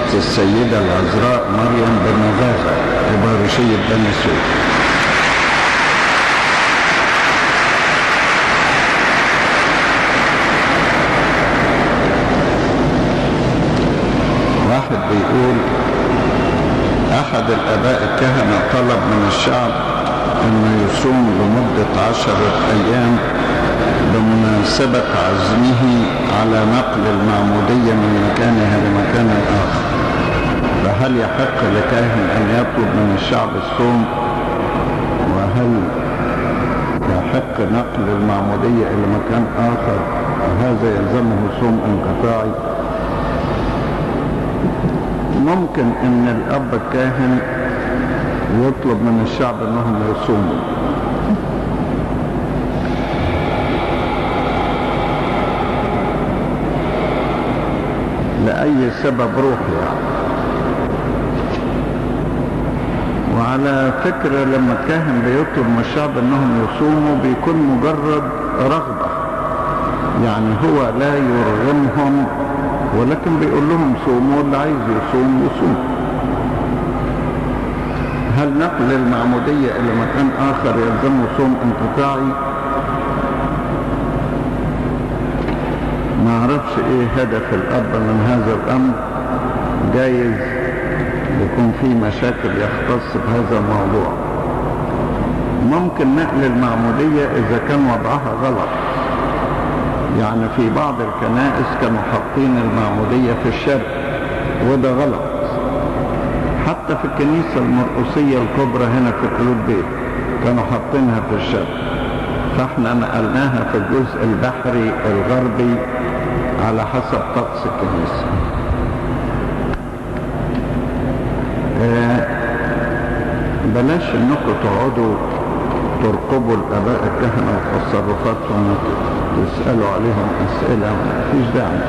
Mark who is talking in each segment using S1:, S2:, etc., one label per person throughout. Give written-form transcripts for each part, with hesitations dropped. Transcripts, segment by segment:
S1: السيدة العذراء مريم بمغازة وبارشية بني سويف. واحد بيقول أحد الآباء الكهنة طلب من الشعب أنه يصوم لمدة 10 أيام بمناسبة عزمه على نقل المعمودية من مكانها لمكان آخر، فهل يحق لكاهن أن يطلب من الشعب الصوم؟ وهل يحق نقل المعمودية إلى مكان آخر وهذا يلزمه صوم انقطاعي؟ ممكن أن الأب الكاهن يطلب من الشعب أنهم يصوموا، لأي سبب روحي يعني. وعلى فكرة لما الكاهن بيطلب من الشعب أنهم يصوموا بيكون مجرد رغبة، يعني هو لا يرغمهم ولكن بيقول لهم صوموا، اللي عايز يصوم يصوم. هل نقل المعمودية إلى مكان آخر يلزمه صوم انقطاعي؟ ما اعرفش ايه هدف الأب من هذا الأمر، جايز يكون في مشاكل يختص بهذا الموضوع. ممكن نقل المعمودية إذا كان وضعها غلط، يعني في بعض الكنائس كانوا حاطين المعمودية في الشرق وده غلط، حتى في الكنيسة المرقسية الكبرى هنا في كلود بيت كانوا حاطينها في الشرق، فاحنا نقلناها في الجزء البحري الغربي على حسب طقس الكنيسة. بلاش انكم تقعدوا ترقبوا الآباء الكهنة وتصرفاتهم وتسألوا عليهم أسئلة، مفيش داعي.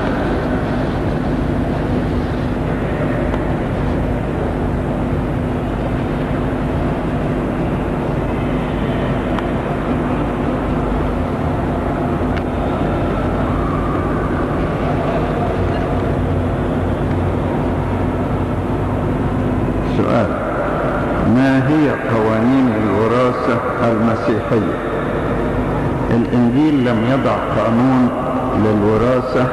S1: سؤال: ما هي قوانين الوراثة المسيحية؟ الإنجيل لم يضع قانون للوراثة،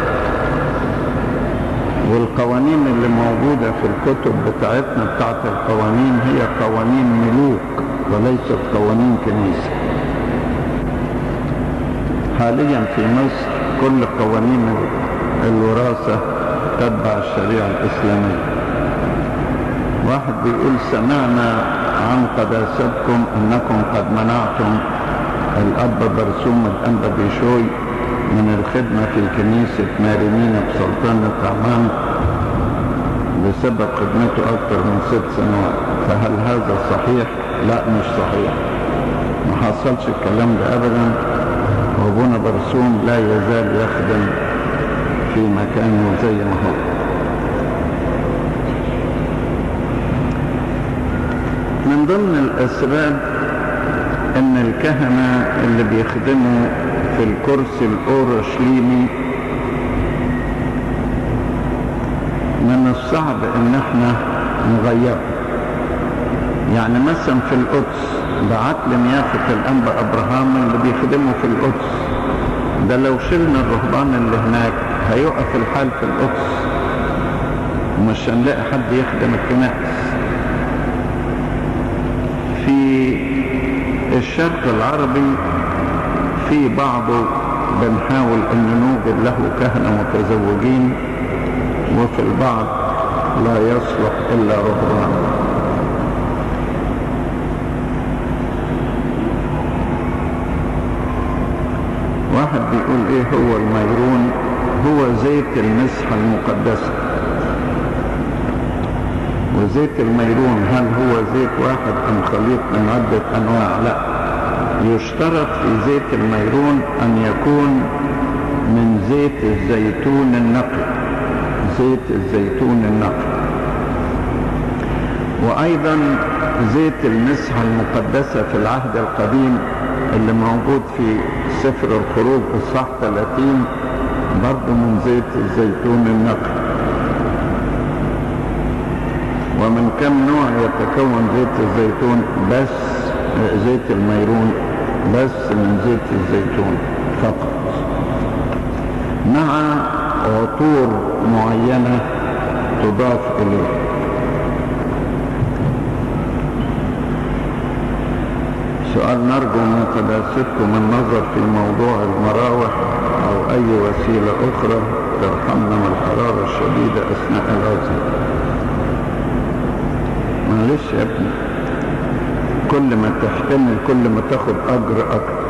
S1: والقوانين اللي موجودة في الكتب بتاعتنا بتاعت القوانين هي قوانين ملوك وليست قوانين كنيسة. حاليا في مصر كل قوانين الوراثة تتبع الشريعة الإسلامية. واحد بيقول: سمعنا عن قداستكم أنكم قد منعتم الأب برسوم الأنبا بيشوي من الخدمة في كنيسة مارينينا بسلطنة عمان بسبب خدمته أكثر من 6 سنوات، فهل هذا صحيح؟ لا، مش صحيح، ما حصلش الكلام ده أبدا، وابونا برسوم لا يزال يخدم في مكانه زي ما هو. من ضمن الأسباب ان الكهنة اللي بيخدموا في الكرسي الأورشليمي من الصعب ان احنا نغيره. يعني مثلا في القدس بعت لنيافة الأنبا أبراهام اللي بيخدموا في القدس ده، لو شلنا الرهبان اللي هناك هيقف الحال في القدس ومش هنلاقي حد يخدم الكنائس. في الشرق العربي في بعضه بنحاول ان نوجد له كهنة متزوجين، وفي البعض لا يصلح الا رهبان. واحد بيقول: ايه هو الميرون؟ هو زيت المسحة المقدسة. وزيت الميرون هل هو زيت واحد ام خليط من عدة انواع؟ لا، يشترط في زيت الميرون ان يكون من زيت الزيتون النقي، زيت الزيتون النقي. وايضا زيت المسحة المقدسة في العهد القديم اللي موجود في سفر الخروج اصحاح 30 برضه من زيت الزيتون النقي. ومن كم نوع يتكون زيت الزيتون؟ بس زيت الميرون بس من زيت الزيتون فقط، مع عطور معينة تضاف إليه. سؤال: نرجو من قداستكم النظر في موضوع المراوح أو أي وسيلة أخرى ترحمنا من الحرارة الشديدة أثناء العزل. معلش يا ابني، كل ما تحتمل كل ما تاخد أجر أكتر،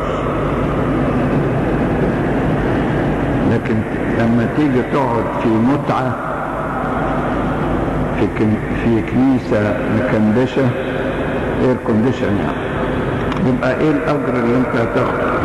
S1: لكن لما تيجي تقعد في متعة في كنيسة مكندشة اير كونديشن يعني، يبقى ايه الأجر اللي انت هتاخده؟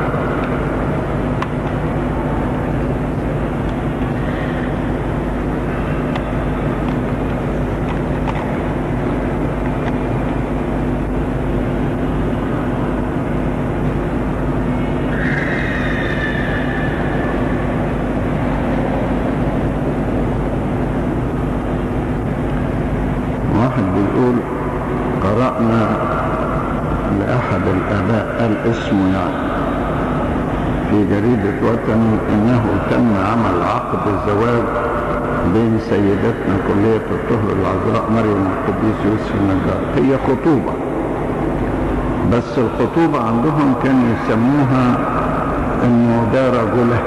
S1: واحد بيقول: قرأنا لأحد الآباء قال اسمه يعني في جريدة وطني إنه تم عمل عقد زواج بين سيدتنا كلية الطهر العذراء مريم القديس يوسف النجار. هي خطوبة، بس الخطوبة عندهم كانوا يسموها إنه ده رجله،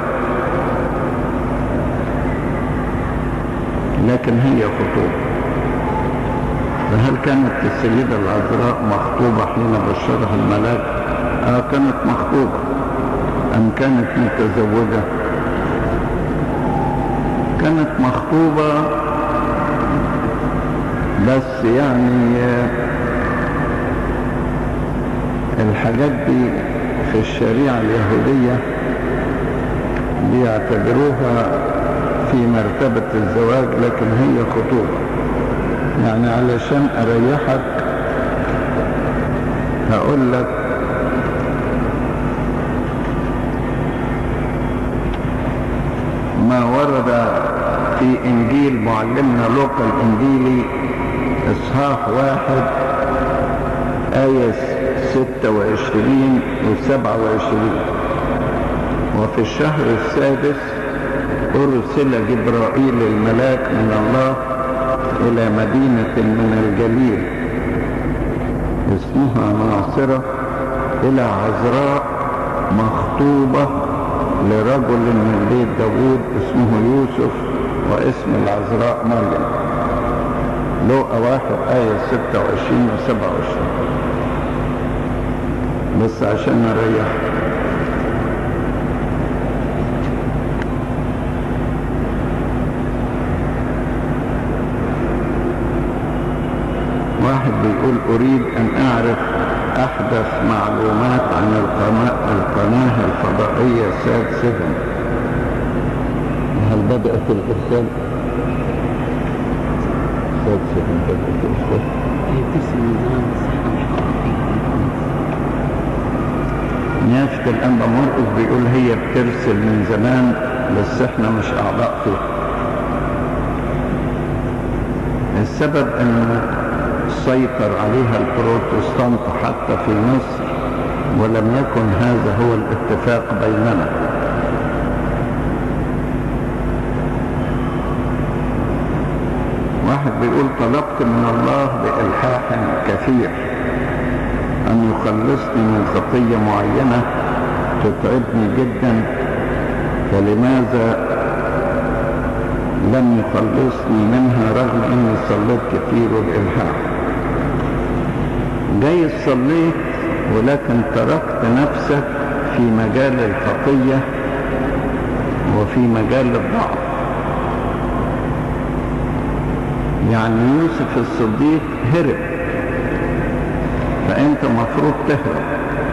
S1: لكن هي خطوبة. فهل كانت السيدة العذراء مخطوبة حين بشرها الملاك؟ كانت مخطوبة. أم كانت متزوجة؟ كانت مخطوبة، بس يعني الحاجات دي في الشريعة اليهودية بيعتبروها في مرتبة الزواج، لكن هي خطوبة. يعني علشان أريحك هقول لك ما ورد في إنجيل معلمنا لوقا الإنجيلي إصحاح 1 آية 26 و27: وفي الشهر السادس أرسل جبرائيل الملاك من الله إلى مدينة من الجليل اسمها ناصرة إلى عذراء مخطوبة لرجل من بيت داوود اسمه يوسف واسم العذراء مريم. لوقا 1 آية 26 و27، بس عشان نريح. واحد بيقول: أريد أن أعرف أحدث معلومات عن القناة الفضائية سات 7. هل بدأت الإرسال؟ سات 7 بدأت الإرسال؟ هي بترسل من زمان، بس احنا مش عارفين. نيافة الأنبا مرقس بيقول هي بترسل من زمان، بس احنا مش أعضاء فيها. السبب أن سيطر عليها البروتستانت حتى في مصر، ولم يكن هذا هو الاتفاق بيننا. واحد بيقول: طلبت من الله بإلحاح كثير أن يخلصني من خطية معينة تتعبني جدا، فلماذا لم يخلصني منها رغم أني صليت كثير وبإلحاح؟ جاي صليت ولكن تركت نفسك في مجال الخطية وفي مجال الضعف. يعني يوسف الصديق هرب، فأنت مفروض تهرب،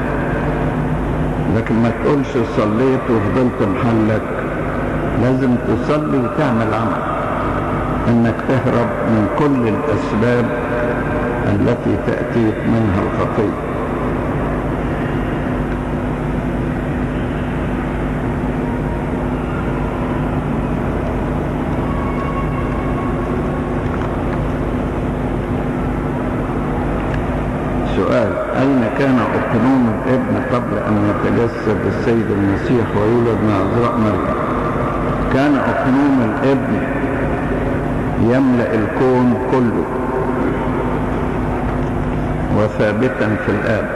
S1: لكن ما تقولش صليت وفضلت محلك. لازم تصلي وتعمل عمل انك تهرب من كل الاسباب التي تأتيك منها الخطية. سؤال: أين كان أقنوم الابن قبل أن يتجسد السيد المسيح ويولد من عذراء مريم؟ كان أقنوم الابن يملأ الكون كله وثابتا في الآب،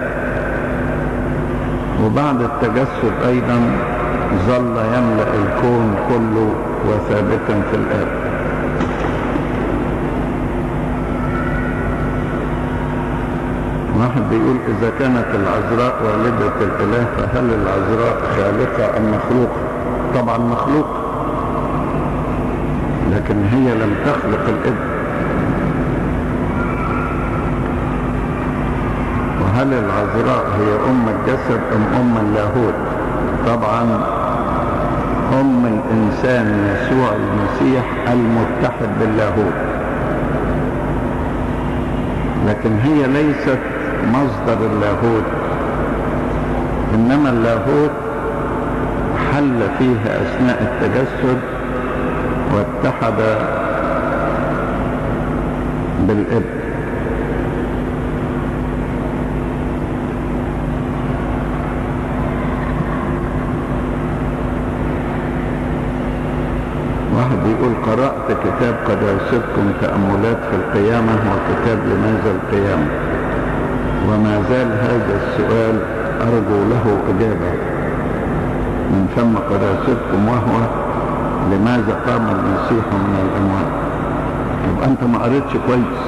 S1: وبعد التجسد أيضا ظل يملأ الكون كله وثابتا في الآب. واحد بيقول: إذا كانت العذراء والدة الإله فهل العذراء خالقة أم مخلوقة؟ طبعا مخلوقة، لكن هي لم تخلق الابن. وهل العذراء هي أم الجسد أم اللاهوت؟ طبعا أم الإنسان يسوع المسيح المتحد باللاهوت، لكن هي ليست مصدر اللاهوت، إنما اللاهوت حل فيها أثناء التجسد واتحد بالابن. واحد بيقول: قرأت كتاب قداستكم تأملات في القيامة وكتاب لماذا القيامة، وما زال هذا السؤال أرجو له إجابة من فم قداستكم، وهو: لماذا قام المسيح من الأموات؟ يبقى أنت ما قريتش كويس،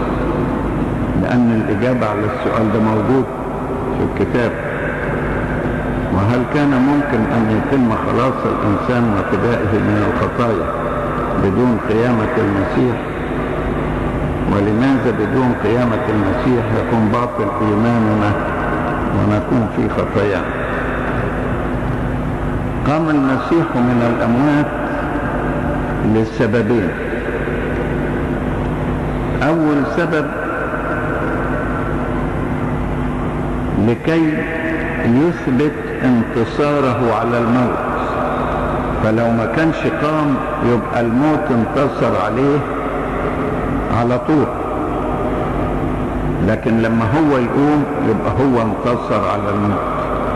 S1: لأن الإجابة على السؤال ده موجود في الكتاب. وهل كان ممكن أن يتم خلاص الإنسان وفدائه من الخطايا بدون قيامة المسيح؟ ولماذا بدون قيامة المسيح يكون باطل إيماننا ونكون في خطايانا؟ قام المسيح من الأموات لسببين. أول سبب لكي يثبت انتصاره على الموت، فلو ما كانش قام يبقى الموت انتصر عليه على طول، لكن لما هو يقوم يبقى هو انتصر على الموت.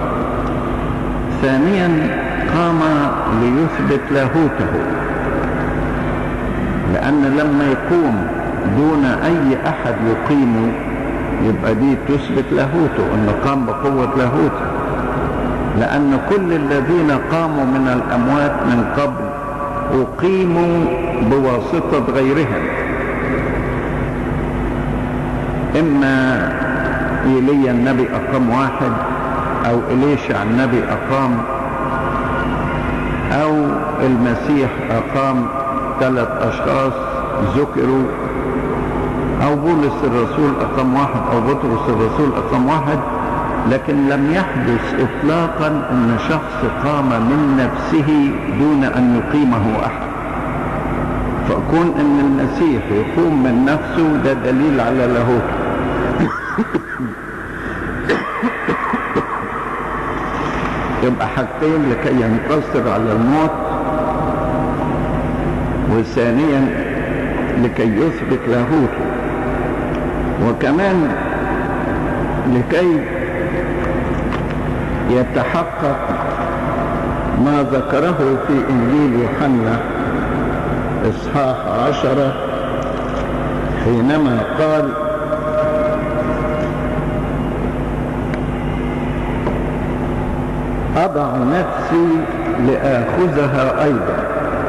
S1: ثانيا قام ليثبت لاهوته، لأن لما يقوم دون أي أحد يقيمه يبقى دي تثبت لاهوته، أنه قام بقوة لاهوته، لأن كل الذين قاموا من الأموات من قبل أقيموا بواسطة غيرهم، إما إيليا النبي أقام واحد، أو إليشع النبي أقام، أو المسيح أقام 3 أشخاص ذكروا، أو بولس الرسول أقام واحد، أو بطرس الرسول أقام واحد، لكن لم يحدث إطلاقا أن شخص قام من نفسه دون أن يقيمه أحد. فكون أن المسيح يقوم من نفسه ده دليل على لاهوته. يبقى حاجتين: لكي ينتصر على الموت، وثانيا لكي يثبت لاهوته، وكمان لكي يتحقق ما ذكره في إنجيل يوحنا إصحاح 10 حينما قال: أضع نفسي لآخذها أيضا،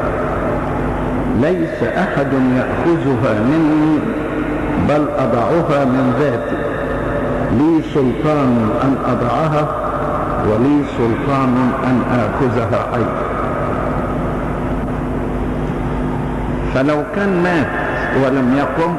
S1: ليس أحد يأخذها مني بل أضعها من ذاتي، لي سلطان أن أضعها ولي سلطان أن آخذها أيضا. فلو كان مات ولم يقم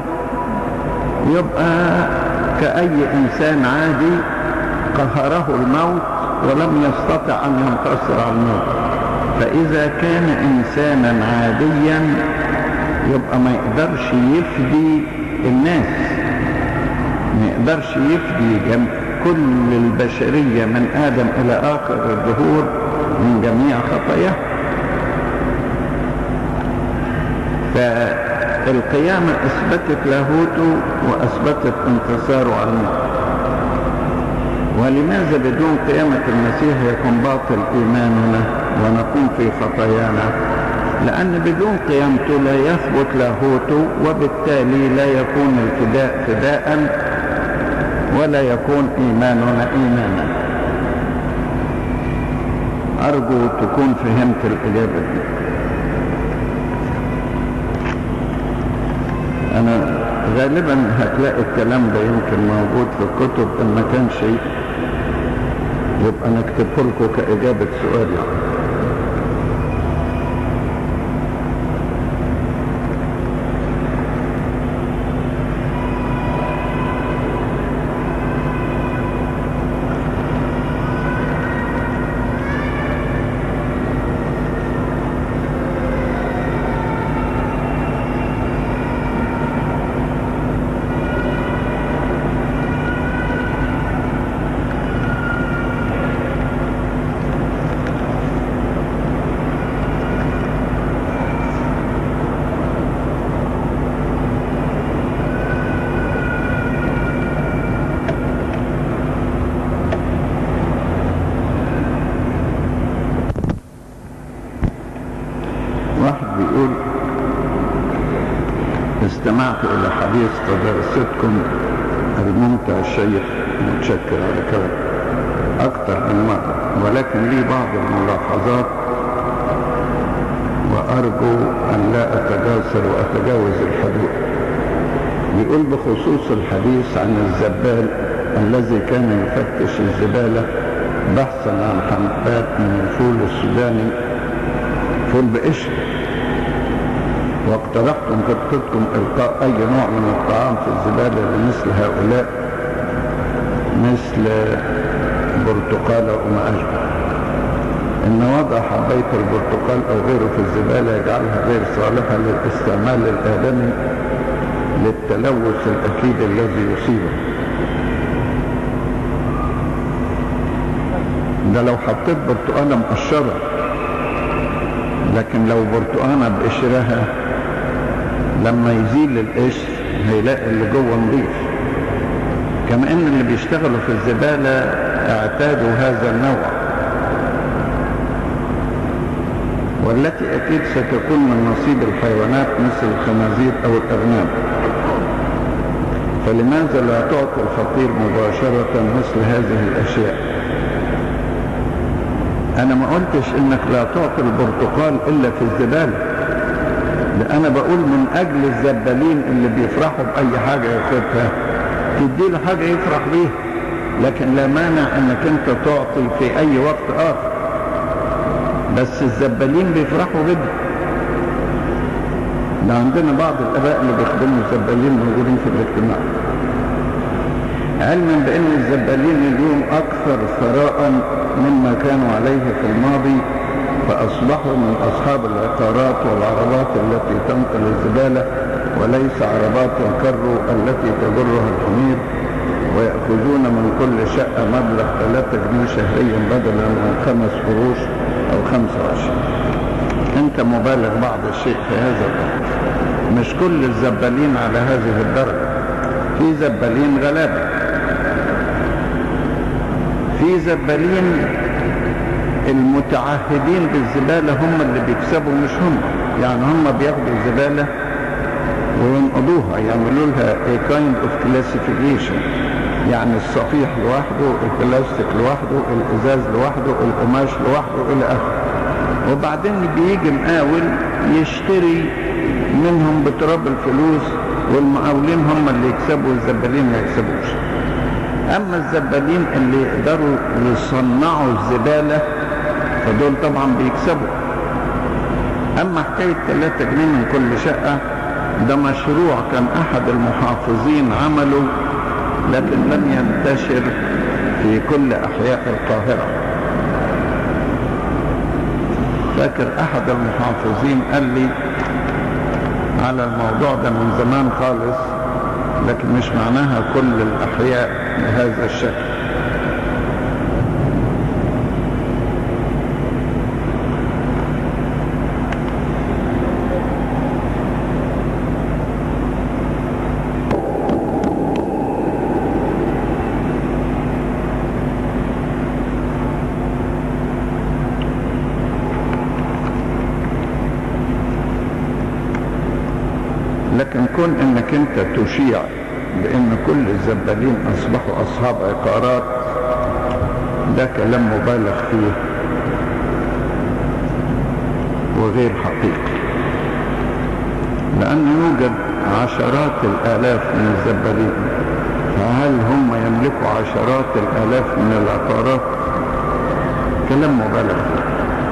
S1: يبقى كأي إنسان عادي قهره الموت ولم يستطع أن ينتصر على الموت. فإذا كان إنسانا عاديا يبقى ما يقدرش يفدي الناس، ما يقدرش يفدي كل البشرية من آدم إلى آخر الدهور من جميع خطاياه. فالقيامة أثبتت لاهوته وأثبتت انتصاره على الموت. ولماذا بدون قيامة المسيح يكون باطل إيماننا ونقوم في خطايانا؟ لأن بدون قيامته لا يثبت لاهوته، وبالتالي لا يكون الفداء فداء ولا يكون إيماننا إيمانا. أرجو تكون فهمت الإجابة دي. أنا غالبا هتلاقي الكلام ده يمكن موجود في الكتب، إن ما كانش يبقى نكتبه لكم كإجابة سؤال. استمعت إلى حديث قداستكم الممتع الشيق، متشكر على كلام أكثر من مرة، ولكن لي بعض الملاحظات وأرجو أن لا أتجاسر وأتجاوز الحدود. بيقول بخصوص الحديث عن الزبال الذي كان يفتش الزبالة بحثا عن حبات من الفول السوداني، فول بقشر، واقترحتم خطتكم إلقاء أي نوع من الطعام في الزبالة لمثل هؤلاء، مثل برتقالة وما أشبه. إن وضع حبيت البرتقال أو غيره في الزبالة يجعلها غير صالحة للاستعمال الآدمي للتلوث الأكيد الذي يصيبه. ده لو حطيت برتقالة مقشرة، لكن لو برتقانة بقشرها لما يزيل القشر هيلاقي اللي جوه نظيف. كما ان اللي بيشتغلوا في الزبالة اعتادوا هذا النوع، والتي اكيد ستكون من نصيب الحيوانات مثل الخنازير او الاغنام. فلماذا لا تعطي الفقير مباشرة مثل هذه الاشياء؟ انا ما قلتش انك لا تعطي البرتقال الا في الزبالة، ده انا بقول من اجل الزبالين اللي بيفرحوا باي حاجة ياخدها تديله حاجة يفرح بيها، لكن لا مانع انك انت تعطي في اي وقت اخر. بس الزبالين بيفرحوا جدا، ده عندنا بعض الاباء اللي بيخدموا الزبالين موجودين في الاجتماع، علما بان الزبالين اليوم اكثر ثراء مما كانوا عليه في الماضي، فاصبحوا من اصحاب العقارات والعربات التي تنقل الزبالة وليس عربات الكرو التي تجرها الحمير، ويأخذون من كل شقة مبلغ 3 جنيه شهريا بدلا من 5 قروش او 25. انت مبالغ بعض الشيء في هذا الامر. مش كل الزبالين على هذه الدرجة، في زبالين غلابة، في زبالين المتعهدين بالزبالة هم اللي بيكسبوا مش هم، يعني هم بياخدوا الزبالة وينقضوها، يعملوا لها a kind of classification، يعني الصفيح لوحده، البلاستيك لوحده، الازاز لوحده، القماش لوحده الى اخره، وبعدين بيجي مقاول يشتري منهم بتراب الفلوس، والمقاولين هم اللي يكسبوا والزبالين ما يكسبوش. اما الزبالين اللي يقدروا يصنعوا الزبالة فدول طبعا بيكسبوا. اما حكاية 3 جنيه من كل شقة ده مشروع كان احد المحافظين عمله، لكن لم ينتشر في كل احياء القاهرة. فاكر احد المحافظين قال لي على الموضوع ده من زمان خالص، لكن مش معناها كل الاحياء بهذا الشكل. كون انك انت تشيع بان كل الزبالين اصبحوا اصحاب عقارات، ده كلام مبالغ فيه وغير حقيقي، لأن يوجد عشرات الآلاف من الزبالين، فهل هم يملكوا عشرات الآلاف من العقارات؟ كلام مبالغ فيه.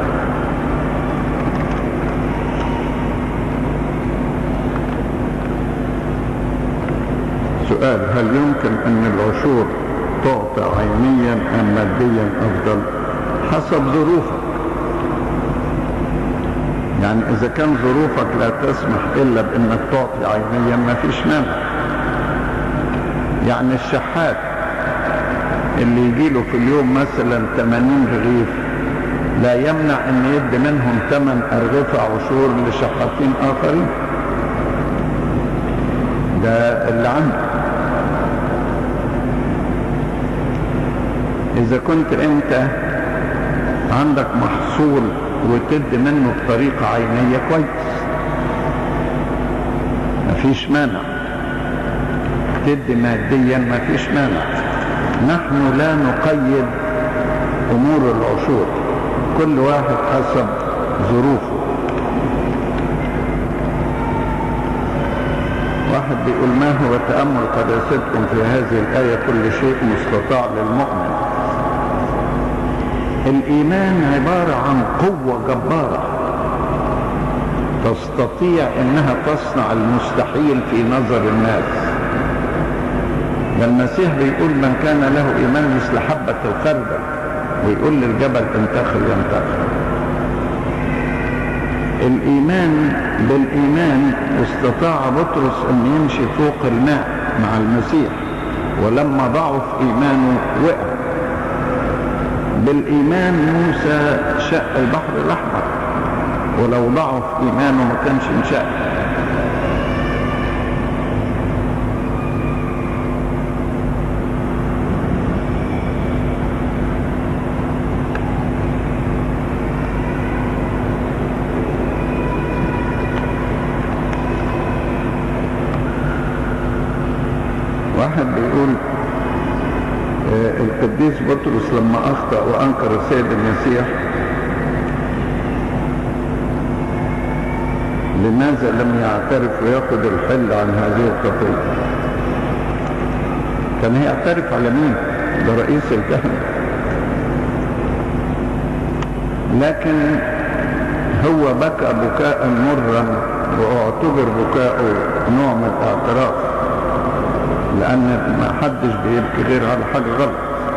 S1: سؤال: هل يمكن أن العشور تعطى عينيا أم ماديا أفضل؟ حسب ظروفك. يعني إذا كان ظروفك لا تسمح إلا بأنك تعطي عينيا ما فيش مانع. يعني الشحات اللي يجيله في اليوم مثلا 80 رغيف لا يمنع أن يدي منهم 8 أرغفة عشور لشحاتين آخرين، ده اللي عنده. إذا كنت أنت عندك محصول وتدي منه بطريقة عينية كويس مفيش مانع، تدي ماديا مفيش مانع. نحن لا نقيد أمور العشور، كل واحد حسب ظروفه. واحد بيقول: ما هو تأمل قداستكم في هذه الآية كل شيء مستطاع للمؤمن؟ الإيمان عبارة عن قوة جبارة تستطيع أنها تصنع المستحيل في نظر الناس. ده المسيح بيقول: من كان له إيمان مثل حبة الخردل، ويقول للجبل انتخل ينتخل. الإيمان بالإيمان استطاع بطرس أن يمشي فوق الماء مع المسيح، ولما ضعف إيمانه وقع. بالإيمان موسى شق البحر الأحمر، ولو ضعف إيمانه ما كانش انشق. واحد بيقول: القديس بطرس لما أخطأ وأنكر السيد المسيح لماذا لم يعترف ويأخذ الحل عن هذه الخطية؟ كان هيعترف على مين؟ ده رئيس الكهنة. لكن هو بكى بكاء مرا، واعتبر بكاءه نوع من الاعتراف، لأن ما حدش بيبكي غير على حاجة غلط.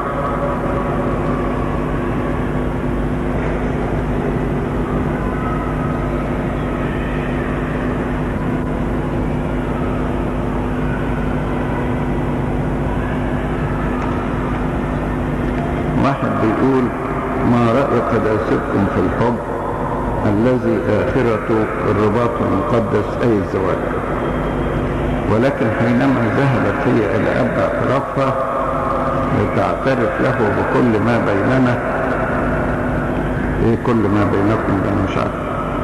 S1: واحد بيقول: ما رأي قداستكم في الحب الذي آخرته الرباط المقدس أي الزواج؟ ولكن حينما ذهبت هي إلى أب اعترافها لتعترف له بكل ما بيننا، إيه كل ما بينكم ده أنا مش عارف،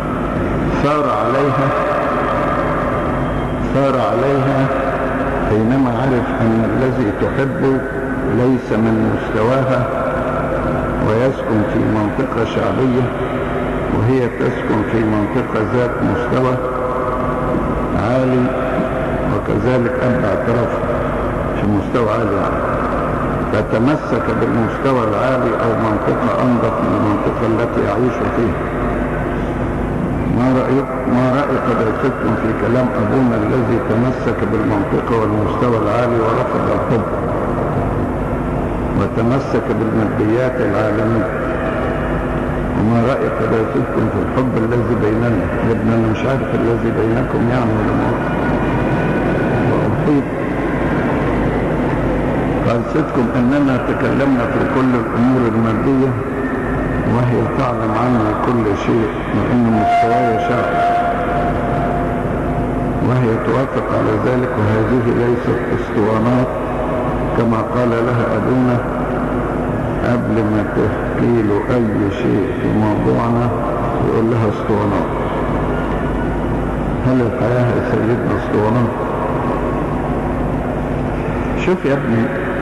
S1: ثار عليها حينما عرف أن الذي تحبه ليس من مستواها ويسكن في منطقة شعبية، وهي تسكن في منطقة ذات مستوى عالي، وكذلك أب اعترافها في مستوى عالي، فتمسك بالمستوى العالي أو منطقة أنظف من المنطقة التي يعيش فيها. ما رأي قداستكم في كلام أبونا الذي تمسك بالمنطقة والمستوى العالي ورفض الحب وتمسك بالماديات العالمية؟ وما رأي قداستكم في الحب الذي بيننا؟ ابن أنا مش عارف الذي بينكم يعني ولا ما وأحيط قداستكم أننا تكلمنا في كل الأمور المادية وهي تعلم عني كل شيء، وإن مستواي شاق، وهي توافق على ذلك، وهذه ليست اسطوانات كما قال لها أبونا قبل ما تحكي له أي شيء في موضوعنا يقول لها اسطوانات. هل الحياة يا سيدنا اسطوانة؟ شوف يا ابني،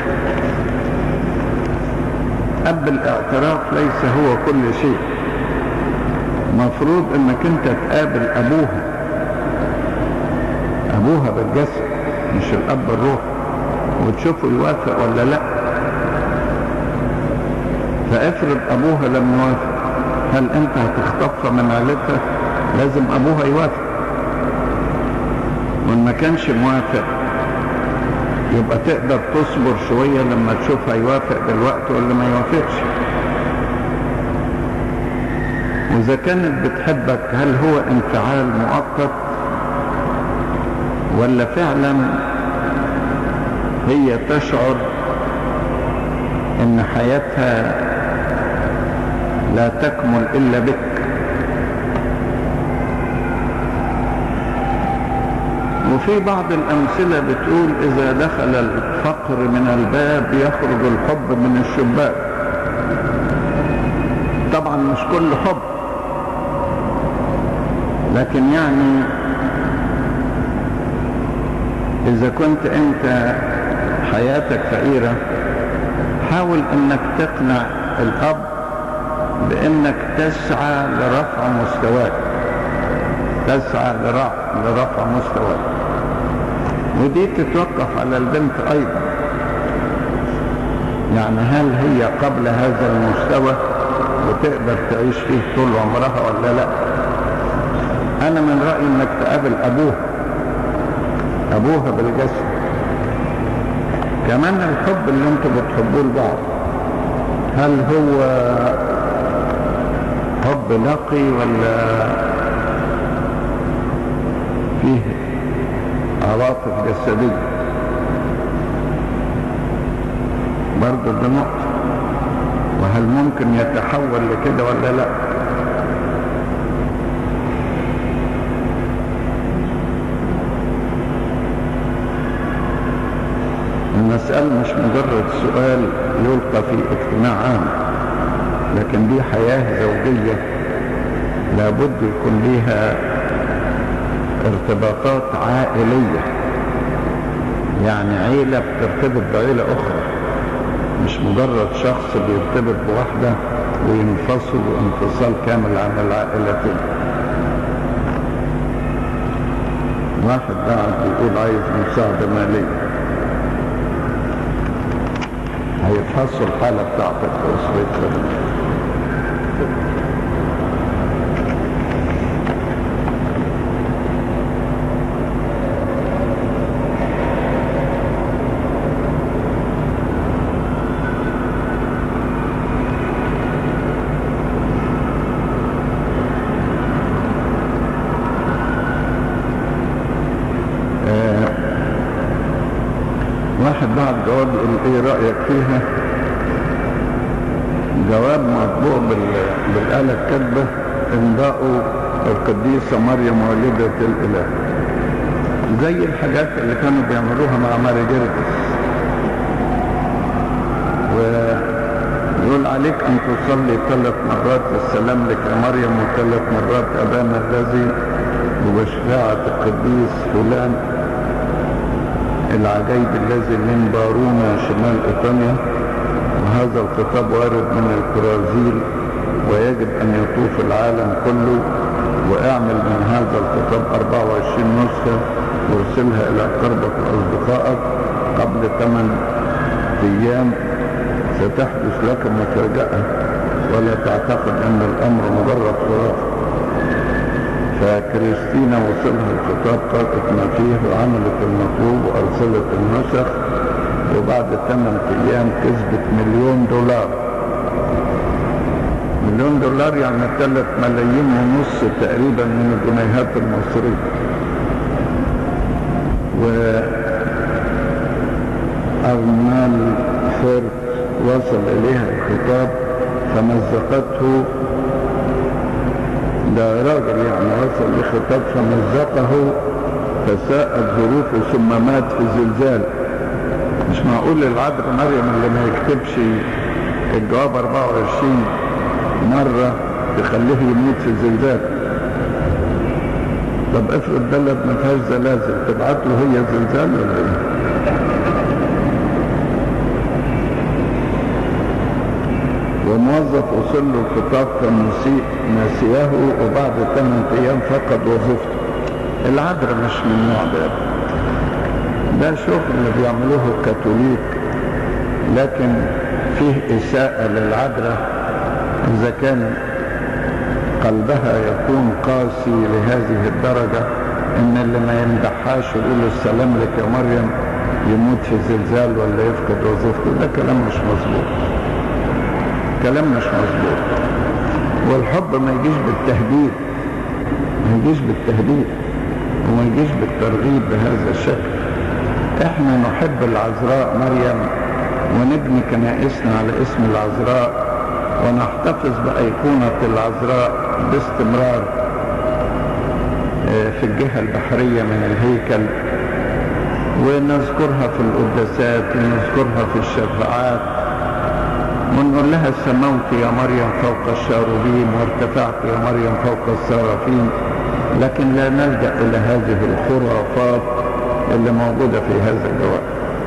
S1: أب الاعتراف ليس هو كل شيء. مفروض انك انت تقابل ابوها بالجسد، مش الاب الروح، وتشوفه يوافق ولا لا. فافرض ابوها لم يوافق، هل انت هتخطفها من عيلتها؟ لازم ابوها يوافق، وان ما كانش موافق يبقى تقدر تصبر شوية لما تشوفها يوافق دلوقتي ولا ما يوافقش. وإذا كانت بتحبك هل هو انفعال مؤقت ولا فعلا هي تشعر ان حياتها لا تكمل الا بك؟ وفي بعض الامثلة بتقول اذا دخل الفقر من الباب يخرج الحب من الشباك. طبعا مش كل حب، لكن يعني إذا كنت أنت حياتك فقيرة حاول أنك تقنع الأب بأنك تسعى لرفع مستواك، تسعى لرفع مستواك. ودي تتوقف على البنت أيضا، يعني هل هي قبل هذا المستوى وتقدر تعيش فيه طول عمرها ولا لا. أنا من رأيي أنك تقابل أبوها بالجسد. كمان الحب اللي انتوا بتحبوه لبعض، هل هو حب نقي ولا فيه عواطف جسدية؟ برضه ده نقطة. وهل ممكن يتحول لكده ولا لا؟ المسألة مش مجرد سؤال يلقى في اجتماع عام، لكن دي حياة زوجية لابد يكون ليها ارتباطات عائلية، يعني عيلة بترتبط بعيلة أخرى، مش مجرد شخص بيرتبط بواحدة وينفصل انفصال كامل عن العائلتين. واحد قاعد بيقول عايز مساعدة مالية، هيفحصوا الحالة بتاعتك في أسرتك. واحد بعد جواب يقول ايه رأيك فيها؟ جواب مطبوع بالآلة الكاتبة، امضاء القديسة مريم والدة الإله، زي الحاجات اللي كانوا بيعملوها مع ماري جرجس. ويقول عليك أن تصلي 3 مرات السلام لك يا مريم، و3 مرات أبانا الذي، وبشفاعة القديس فلان العجيب الذي من بارونا شمال إيطاليا. وهذا الخطاب وارد من البرازيل ويجب أن يطوف العالم كله، واعمل من هذا الخطاب 24 نسخة وارسلها إلى أقربك وأصدقائك قبل 8 أيام ستحدث لك مفاجأة، ولا تعتقد أن الأمر مجرد خرافة. فكريستينا وصلها الخطاب، قرأت ما فيه وعملت المطلوب وأرسلت النسخ، وبعد 8 أيام كسبت $1,000,000. $1,000,000 يعني 3 ملايين ونص تقريبا من الجنيهات المصرية. وأرمال فيرت وصل إليها الخطاب فمزقته، ده راجل يعني وصل لخطاب فمزقه فساءت ظروفه ثم مات في زلزال. مش معقول العذراء مريم اللي ما يكتبش الجواب 24 مرة تخليه يموت في الزلزال. طب افرض بلد ما فيهاش زلازل تبعت له هي زلزال ولا ايه؟ وموظف وصل له الخطاب نسيه وبعد 8 أيام فقد وظيفته. العذراء مش من النوع ده شغل اللي بيعملوه الكاثوليك، لكن فيه إساءة للعذراء إذا كان قلبها يكون قاسي لهذه الدرجة إن اللي ما يمدحهاش ويقول السلام لك يا مريم يموت في زلزال ولا يفقد وظيفته. ده كلام مش مظبوط، كلام مش مظبوط. والحب ما يجيش بالتهديد، ما يجيش بالتهديد وما يجيش بالترغيب بهذا الشكل. احنا نحب العذراء مريم ونبني كنائسنا على اسم العذراء ونحتفظ بأيقونة العذراء باستمرار في الجهة البحرية من الهيكل، ونذكرها في القداسات ونذكرها في الشفاعات ونقول لها سموت يا مريم فوق الشاروبيم وارتفعت يا مريم فوق السرافين، لكن لا نلجأ إلى هذه الخرافات اللي موجودة في هذا الجواب.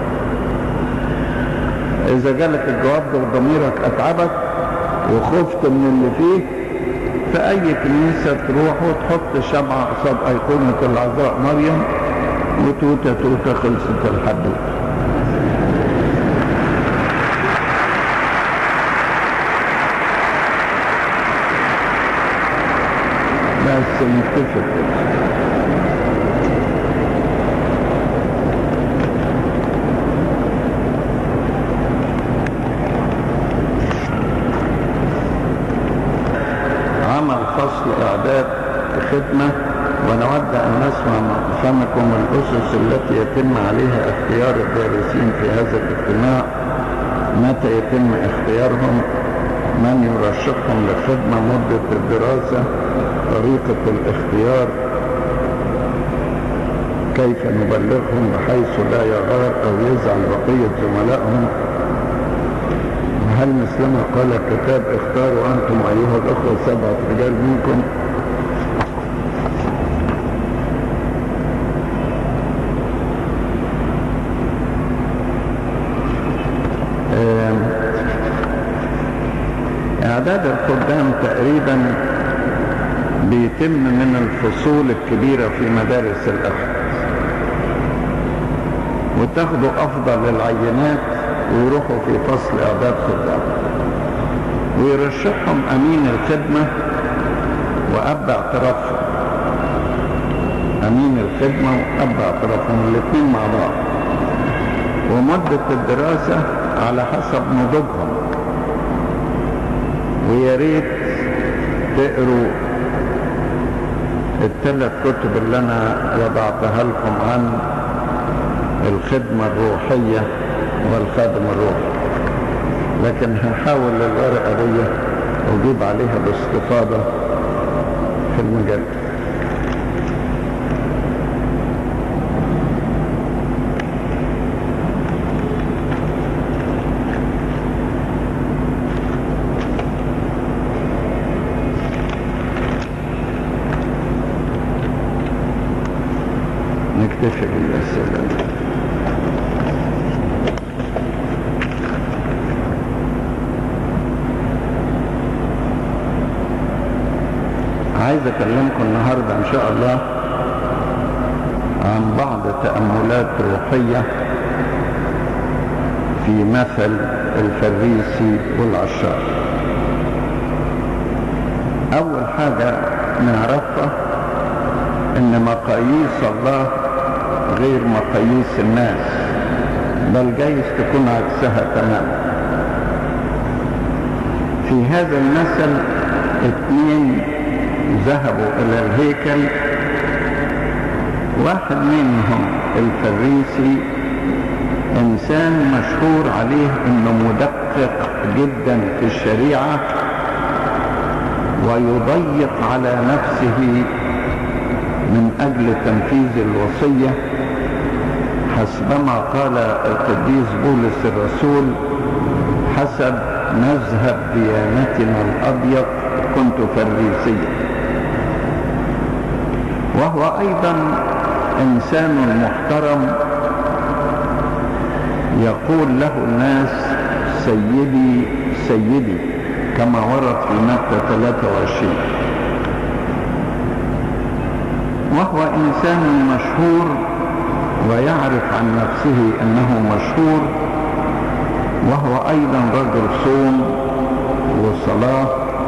S1: إذا جالك الجواب ده وضميرك أتعبك وخفت من اللي فيه، في أي كنيسة تروح وتحط شمعة قصاد أيقونة العذراء مريم وتوتة توتة خلصت الحدوتة. بس نتفق كده. فصل إعداد خدمة، ونود أن نسمع من فمكم الأسس التي يتم عليها اختيار الدارسين في هذا الاجتماع، متى يتم اختيارهم، من يرشحهم للخدمة، مدة الدراسة، طريقة الاختيار، كيف نبلغهم بحيث لا يغار أو يزعل بقية زملائهم. هل مثلما قال الكتاب اختاروا أنتم أيها الأخوة 7 رجال منكم. إعداد الخدام تقريبا بيتم من الفصول الكبيرة في مدارس الأحد، وتاخدوا أفضل العينات ويروحوا في فصل إعداد خدام، ويرشحهم أمين الخدمة وأب اعترافهم. أمين الخدمة وأب اعترافهم الاثنين مع بعض، ومدة الدراسة على حسب نضوجهم. ويا ريت تقروا ال3 كتب اللي أنا وضعتها لكم عن الخدمة الروحية والخادم الروحي، لكن هنحاول الورقة دي وجيب عليها باستفاضة في المجال. نكتفي بالأسئلة. عايز أكلمكم النهاردة إن شاء الله عن بعض تأملات روحية في مثل الفريسي والعشار. أول حاجة نعرفها إن مقاييس الله غير مقاييس الناس، بل جايز تكون عكسها تماما. في هذا المثل 2 ذهبوا إلى الهيكل، واحد منهم الفريسي إنسان مشهور عليه إنه مدقق جدا في الشريعة ويضيق على نفسه من أجل تنفيذ الوصية، حسبما قال القديس بولس الرسول: حسب مذهب ديانتنا الأضيق كنت فريسيا. وهو أيضا إنسان محترم يقول له الناس سيدي سيدي كما ورد في متى 23. وهو إنسان مشهور ويعرف عن نفسه أنه مشهور، وهو أيضا رجل صوم وصلاة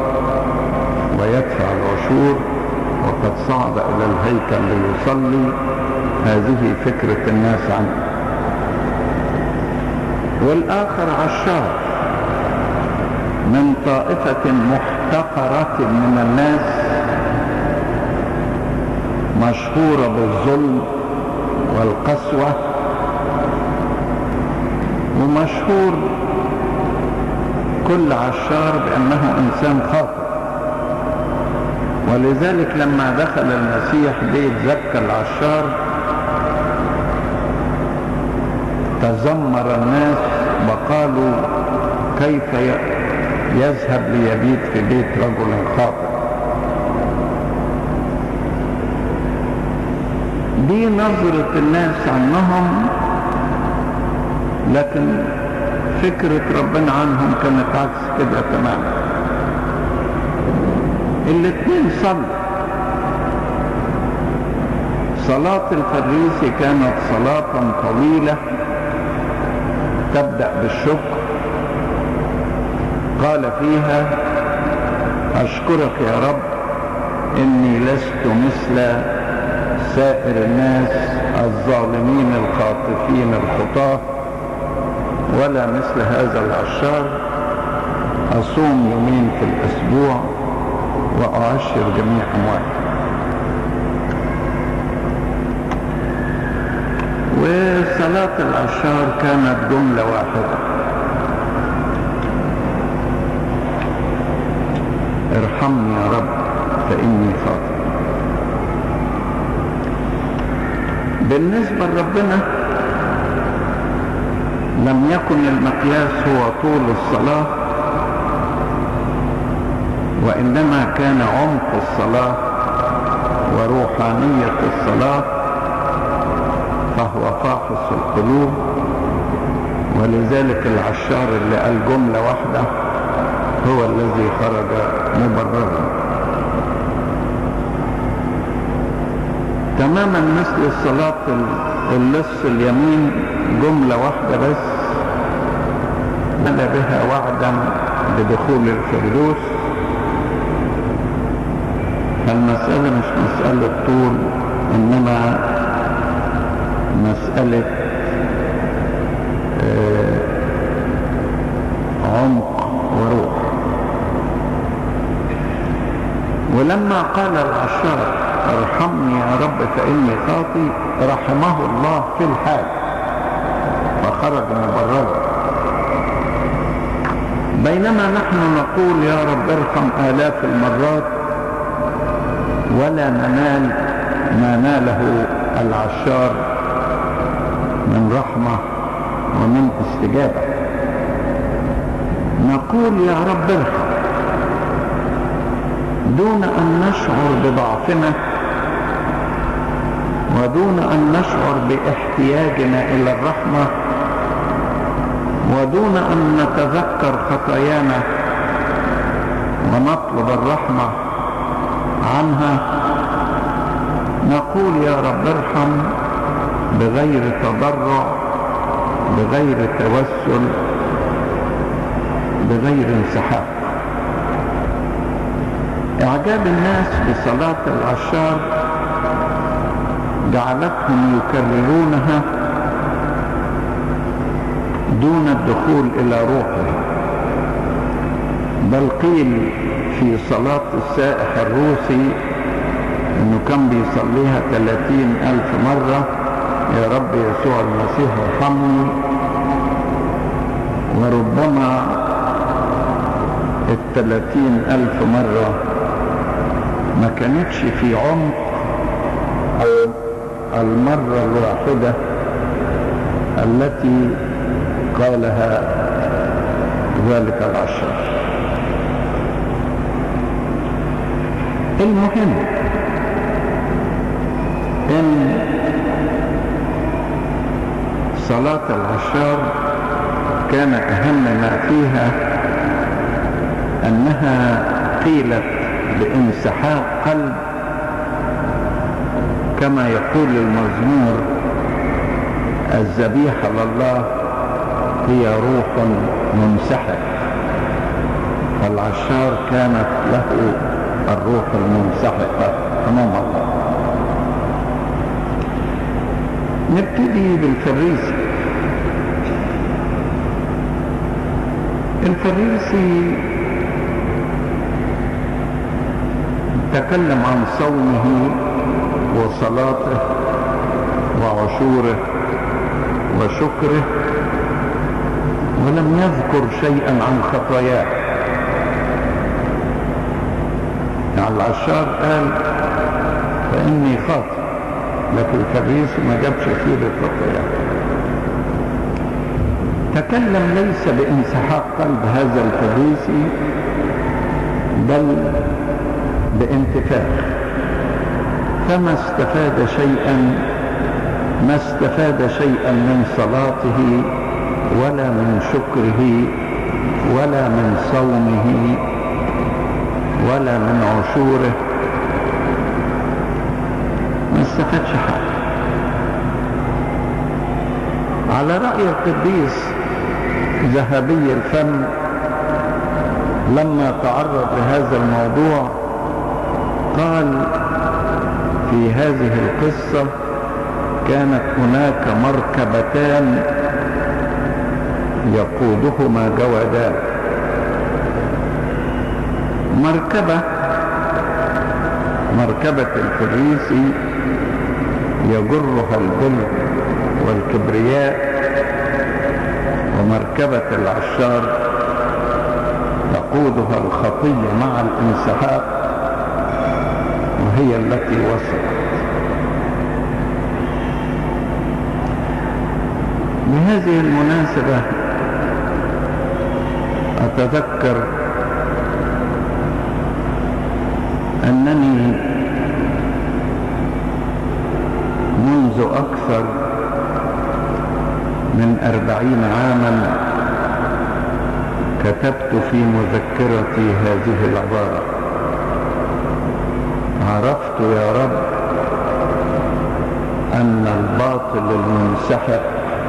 S1: ويدفع العشور، وقد صعد إلى الهيكل ليصلي. هذه فكرة الناس عنه. والآخر عشار من طائفة محتقرة من الناس، مشهورة بالظلم والقسوة، ومشهور كل عشار بأنه إنسان خاطئ. ولذلك لما دخل المسيح بيت زكى العشار تذمر الناس وقالوا كيف يذهب ليبيت في بيت رجل خاطئ. دي نظرة الناس عنهم، لكن فكرة ربنا عنهم كانت عكس كده تماما. الاثنين صلوا. صلاة الفريسي كانت صلاة طويلة تبدأ بالشكر، قال فيها أشكرك يا رب إني لست مثل سائر الناس الظالمين الخاطفين الخطاة، ولا مثل هذا العشار، أصوم يومين في الأسبوع وأعشر جميع أموالي. وصلاة العشار كانت جملة واحدة: ارحمني يا رب فإني خاطئ. بالنسبة لربنا لم يكن المقياس هو طول الصلاة، وإنما كان عمق الصلاة وروحانية الصلاة، فهو فاحص القلوب. ولذلك العشار اللي قال جملة واحدة هو الذي خرج مبررا، تماما مثل صلاة اللص اليمين، جملة واحدة بس نال بها وعدا بدخول الفردوس. فالمسألة مش مسألة طول، إنما مسألة عمق وروح. ولما قال العشار ارحمني يا رب فإني خاطئ، رحمه الله في الحال فخرج مبررا. بينما نحن نقول يا رب ارحم آلاف المرات ولا ننال ما ناله العشار من رحمة ومن استجابة. نقول يا رب ارحم دون أن نشعر بضعفنا، ودون أن نشعر باحتياجنا إلى الرحمة، ودون أن نتذكر خطايانا ونطلب الرحمة عنها. نقول يا رب ارحم بغير تضرع، بغير توسل، بغير انسحاب. إعجاب الناس بصلاة العشار جعلتهم يكررونها دون الدخول إلى روحه. بل قيل في صلاة السائح الروسي إنه كان بيصليها 30,000 مرة: يا رب يسوع المسيح ارحمني. وربما 30,000 مرة ما كانتش في عمق المرة الواحدة التي قالها ذلك العشار. المهم إن صلاة العشار كان أهم ما فيها أنها قيلت بانسحاق قلب، كما يقول المزمور: الذبيحة لله هي روح منسحق. فالعشار كانت له الروح المنسحقة أمام الله. نبتدي بالفريسي. الفريسي تكلم عن صومه وصلاته وعشوره وشكره، ولم يذكر شيئا عن خطاياه. يعني العشار قال فإني خاطئ، لكن الفريسي ما جابش سيرة خطاياه. تكلم ليس بانسحاق قلب هذا الفريسي، بل بانتفاخ، فما استفاد شيئا من صلاته ولا من شكره ولا من صومه ولا من عشوره، ما استفادش حاجة. على رأي القديس ذهبي الفم لما تعرض لهذا الموضوع قال: في هذه القصة كانت هناك مركبتان يقودهما جوادان. مركبة الفريسي يجرها البر والكبرياء، ومركبة العشار تقودها الخطية مع الانسحاق، وهي التي وصلت. بهذه المناسبة أتذكر أنني منذ أكثر من 40 عاما كتبت في مذكرتي هذه العبارة: عرفت يا رب أن الباطل المنسحق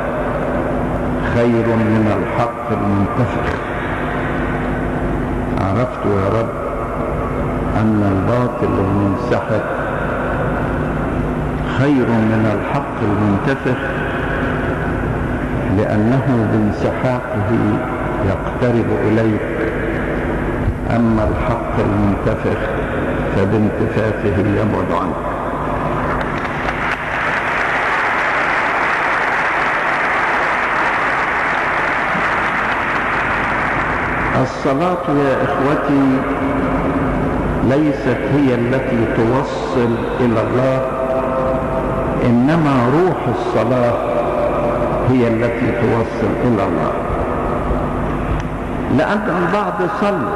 S1: خير من الحق المنتفخ. عرفت يا رب أن الباطل المنسحق خير من الحق المنتفخ، لأنه بانسحاقه يقترب إليك، أما الحق المنتفخ فبانتفاخه يبعد عنك. الصلاة يا إخوتي ليست هي التي توصل إلى الله، إنما روح الصلاة هي التي توصل إلى الله. لأن البعض صلى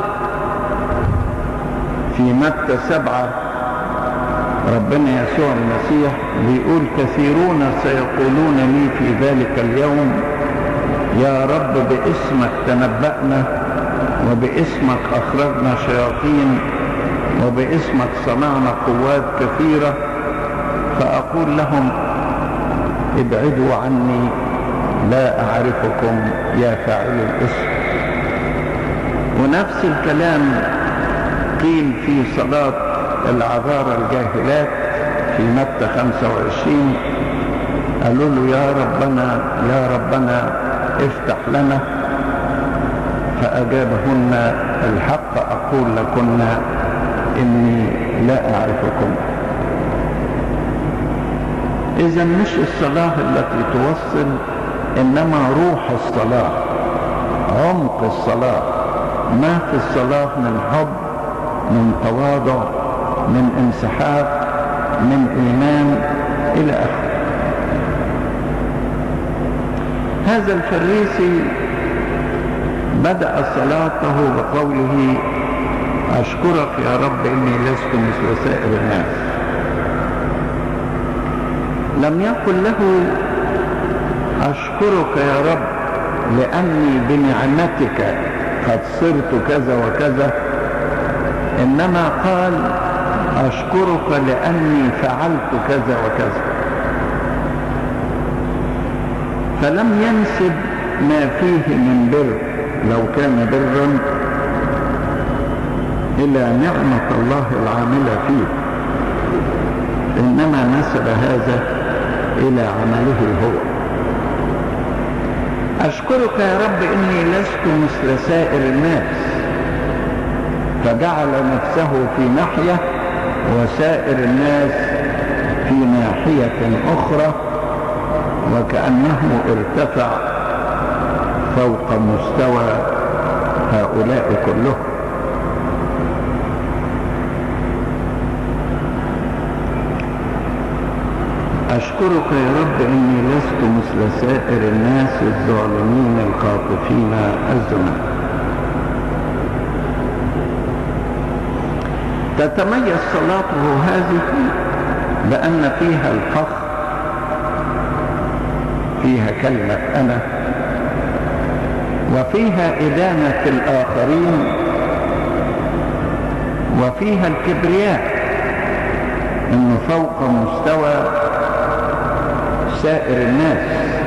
S1: في متى 7 ربنا يسوع المسيح بيقول: كثيرون سيقولون لي في ذلك اليوم يا رب باسمك تنبأنا، وباسمك أخرجنا شياطين، وباسمك صنعنا قوات كثيرة. فأقول لهم: ابعدوا عني، لا أعرفكم يا فاعل الإثم. ونفس الكلام قيل في صلاة العذارى الجاهلات في متى 25. قالوا له: يا ربنا افتح لنا. فأجابهن: الحق أقول لكن إني لا أعرفكم. إذا مش الصلاة التي توصل، إنما روح الصلاة، عمق الصلاة، ما في الصلاة من حب، من تواضع، من انسحاق، من إيمان إلى آخره. هذا الفريسي بدأ صلاته بقوله: أشكرك يا رب إني لست مثل سائر الناس. لم يقل له أشكرك يا رب لأني بنعمتك قد صرت كذا وكذا، إنما قال أشكرك لأني فعلت كذا وكذا. فلم ينسب ما فيه من بر لو كان برا إلى نعمة الله العاملة فيه، إنما نسب هذا إلى عمله هو. أشكرك يا رب إني لست مثل سائر الناس، فجعل نفسه في ناحية وسائر الناس في ناحية أخرى، وكأنه ارتفع فوق مستوى هؤلاء كلهم. أشكرك يا رب إني لست مثل سائر الناس الظالمين الخاطفين الذنوب. تتميز صلاته هذه بأن فيها الفخر، فيها كلمة أنا، وفيها إدانة الآخرين، وفيها الكبرياء، إنه فوق مستوى سائر الناس،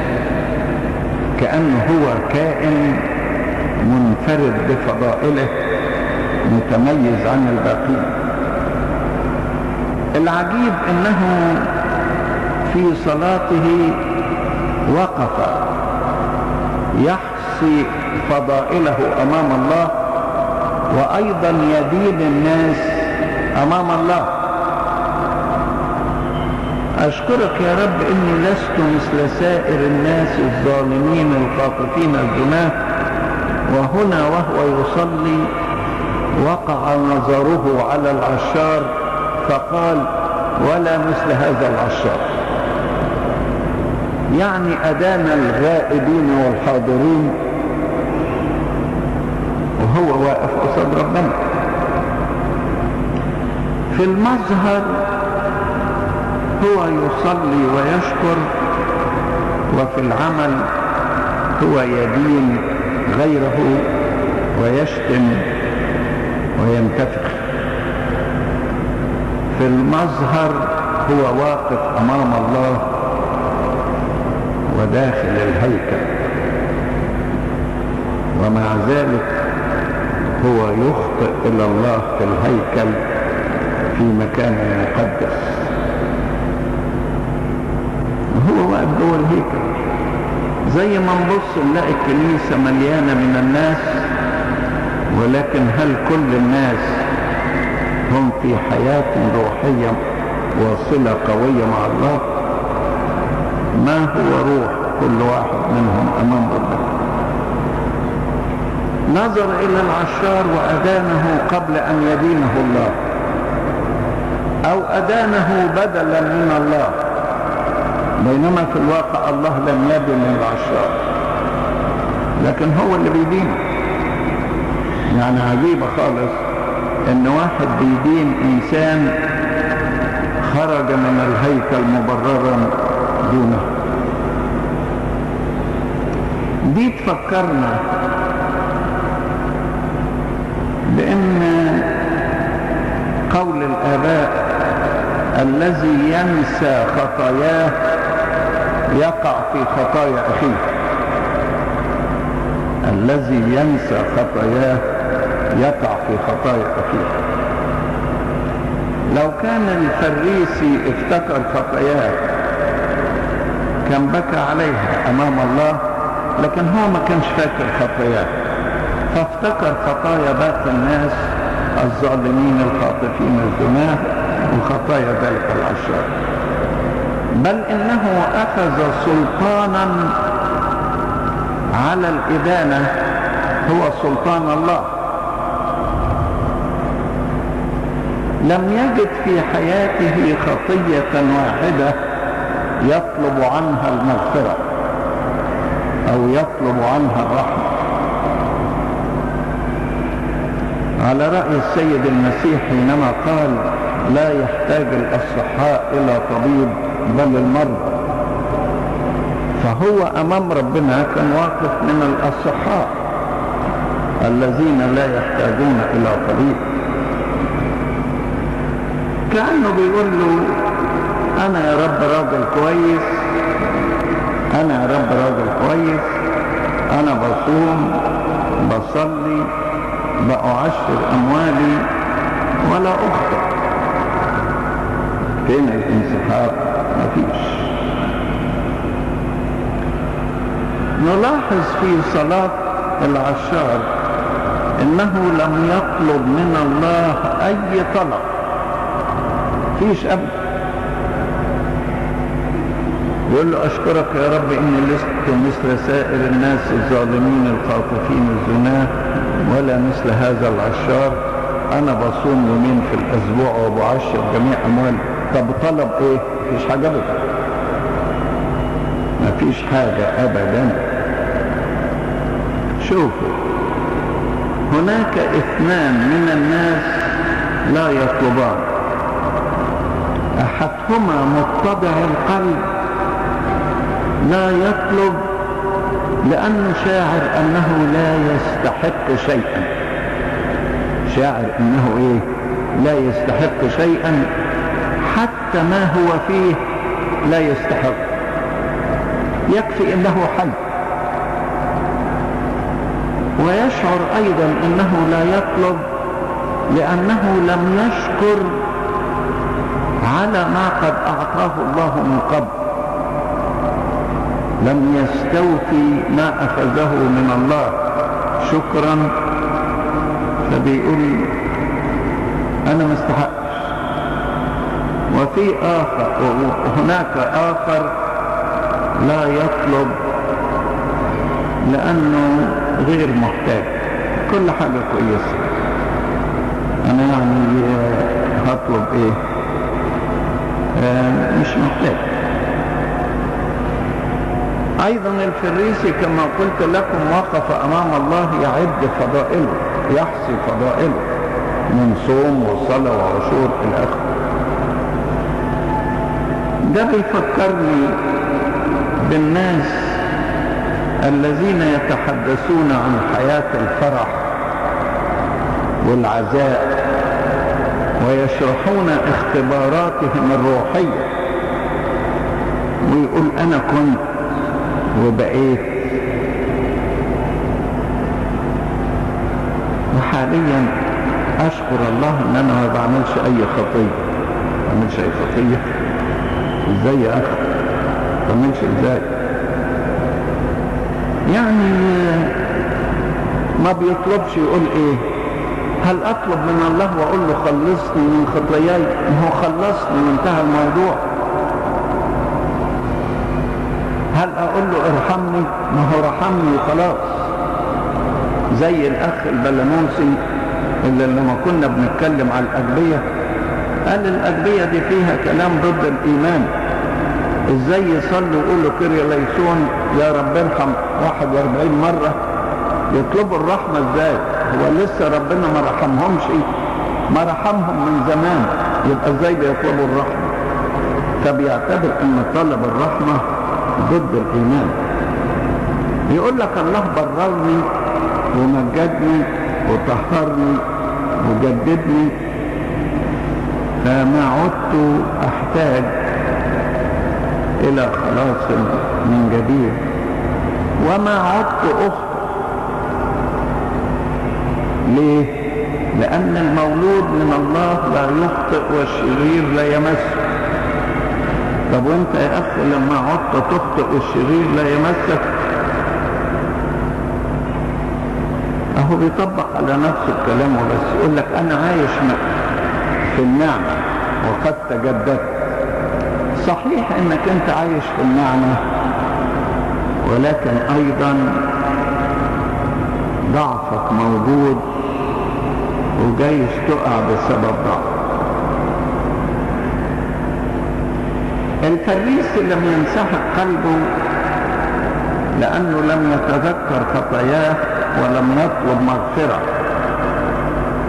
S1: كأنه هو كائن منفرد بفضائله متميز عن الباقين. العجيب انه في صلاته وقف يحصي فضائله امام الله، وايضا يدين الناس امام الله. أشكرك يا رب إني لست مثل سائر الناس الظالمين الخاطفين الزناه. وهنا وهو يصلي وقع نظره على العشار فقال ولا مثل هذا العشار. يعني أدان الغائبين والحاضرين وهو واقف قصاد ربنا. في المظهر هو يصلي ويشكر، وفي العمل هو يدين غيره ويشتم وينتفخ. في المظهر هو واقف أمام الله وداخل الهيكل، ومع ذلك هو يخطئ إلى الله في الهيكل في مكان مقدس. هو واقف جوه الهيكل، زي ما نبص نلاقي الكنيسة مليانة من الناس، ولكن هل كل الناس هم في حياة روحية وصلة قوية مع الله؟ ما هو روح كل واحد منهم أمام ربنا. نظر إلى العشار وأدانه قبل أن يدينه الله، أو أدانه بدلا من الله، بينما في الواقع الله لم يدن العشار، لكن هو اللي بيدينه. يعني عجيبة خالص ان واحد بيدين انسان خرج من الهيكل مبررا دونه. دي تفكرنا بان قول الآباء الذي ينسى خطاياه يقع في خطايا أخيه. الذي ينسى خطاياه يقع في خطايا أخيه. لو كان الفريسي افتكر خطاياه كان بكى عليها أمام الله، لكن هو ما كانش فاكر خطاياه، فافتكر خطايا باقي الناس الظالمين الخاطفين الزناه وخطايا ذلك العشار. بل إنه أخذ سلطانا على الإدانة، هو سلطان الله. لم يجد في حياته خطية واحدة يطلب عنها المغفرة أو يطلب عنها الرحمة. على رأي السيد المسيح حينما قال لا يحتاج الأصحاء إلى طبيب بل المرضى. فهو أمام ربنا كان واقف من الأصحاء الذين لا يحتاجون إلى طبيب. كأنه بيقول له أنا يا رب راجل كويس، أنا يا رب راجل كويس، أنا بصوم بصلي بأعشر أموالي ولا أخطئ. فين الانسحاب؟ مفيش. نلاحظ في صلاة العشار إنه لم يطلب من الله أي طلب، فيش أبدا. يقول له أشكرك يا رب إني لست مثل سائر الناس الظالمين الخاطفين الزناه ولا مثل هذا العشار، أنا بصوم يومين في الأسبوع وبعشر جميع أموالي. طب طلب إيه؟ مفيش حاجة أبدا، مفيش حاجة أبدا. شوفوا، هناك اثنان من الناس لا يطلبان، أحدهما متضع القلب لا يطلب لأنه شاعر أنه لا يستحق شيئا، شاعر أنه إيه؟ لا يستحق شيئا، حتى ما هو فيه لا يستحق، يكفي أنه حي. ويشعر أيضا أنه لا يطلب لأنه لم يشكر على ما قد أعطاه الله من قبل، لم يستوفي ما أخذه من الله شكرا، فبيقول أنا ما استحقش. وفي آخر، وهناك آخر لا يطلب لأنه غير محتاج، كل حاجة كويسة، أنا يعني هطلب إيه؟ مش محتاج. أيضا الفريسي كما قلت لكم وقف أمام الله يعد فضائله، يحصي فضائله من صوم وصلاة وعشور إلى آخره. ده بيفكرني بالناس الذين يتحدثون عن حياة الفرح والعزاء ويشرحون اختباراتهم الروحية، ويقول أنا كنت وبقيت، وحاليا أشكر الله أن أنا ما بعملش أي خطية. ما بعملش أي خطية؟ إزاي يا أخي؟ ما بعملش إزاي؟ يعني ما بيطلبش، يقول إيه؟ هل أطلب من الله وأقول له خلصني من خطاياي؟ ما هو خلصني وانتهى الموضوع. هل أقول له ارحمني؟ ما هو رحمني وخلاص. زي الأخ البلموسي اللي لما كنا بنتكلم على الأجبية قال الأجبية دي فيها كلام ضد الإيمان. إزاي يصلوا يقولوا كيريا ليسون يا رب ارحم 41 مرة، يطلبوا الرحمة إزاي؟ هو لسه ربنا ما رحمهمش، ما رحمهم من زمان، يبقى إزاي بيطلبوا الرحمة؟ فبيعتبر أن طلب الرحمة ضد الإيمان. يقول لك الله بررني ومجدني وطهرني وجددني، فما عدت أحتاج إلى خلاص من جديد، وما عدت أخطئ. ليه؟ لأن المولود من الله لا يخطئ والشرير لا يمسه. طب وانت يا أخي لما عدت تخطئ والشرير لا يمسك؟ أهو بيطبق على نفس الكلام وبس، يقول لك أنا عايش في النعمة وقد تجددت. صحيح انك انت عايش في النعمة، ولكن ايضا ضعفك موجود وجايز تقع بسبب ضعف. الفريسي لم ينسحق قلبه لانه لم يتذكر خطاياه ولم يطلب مغفرة،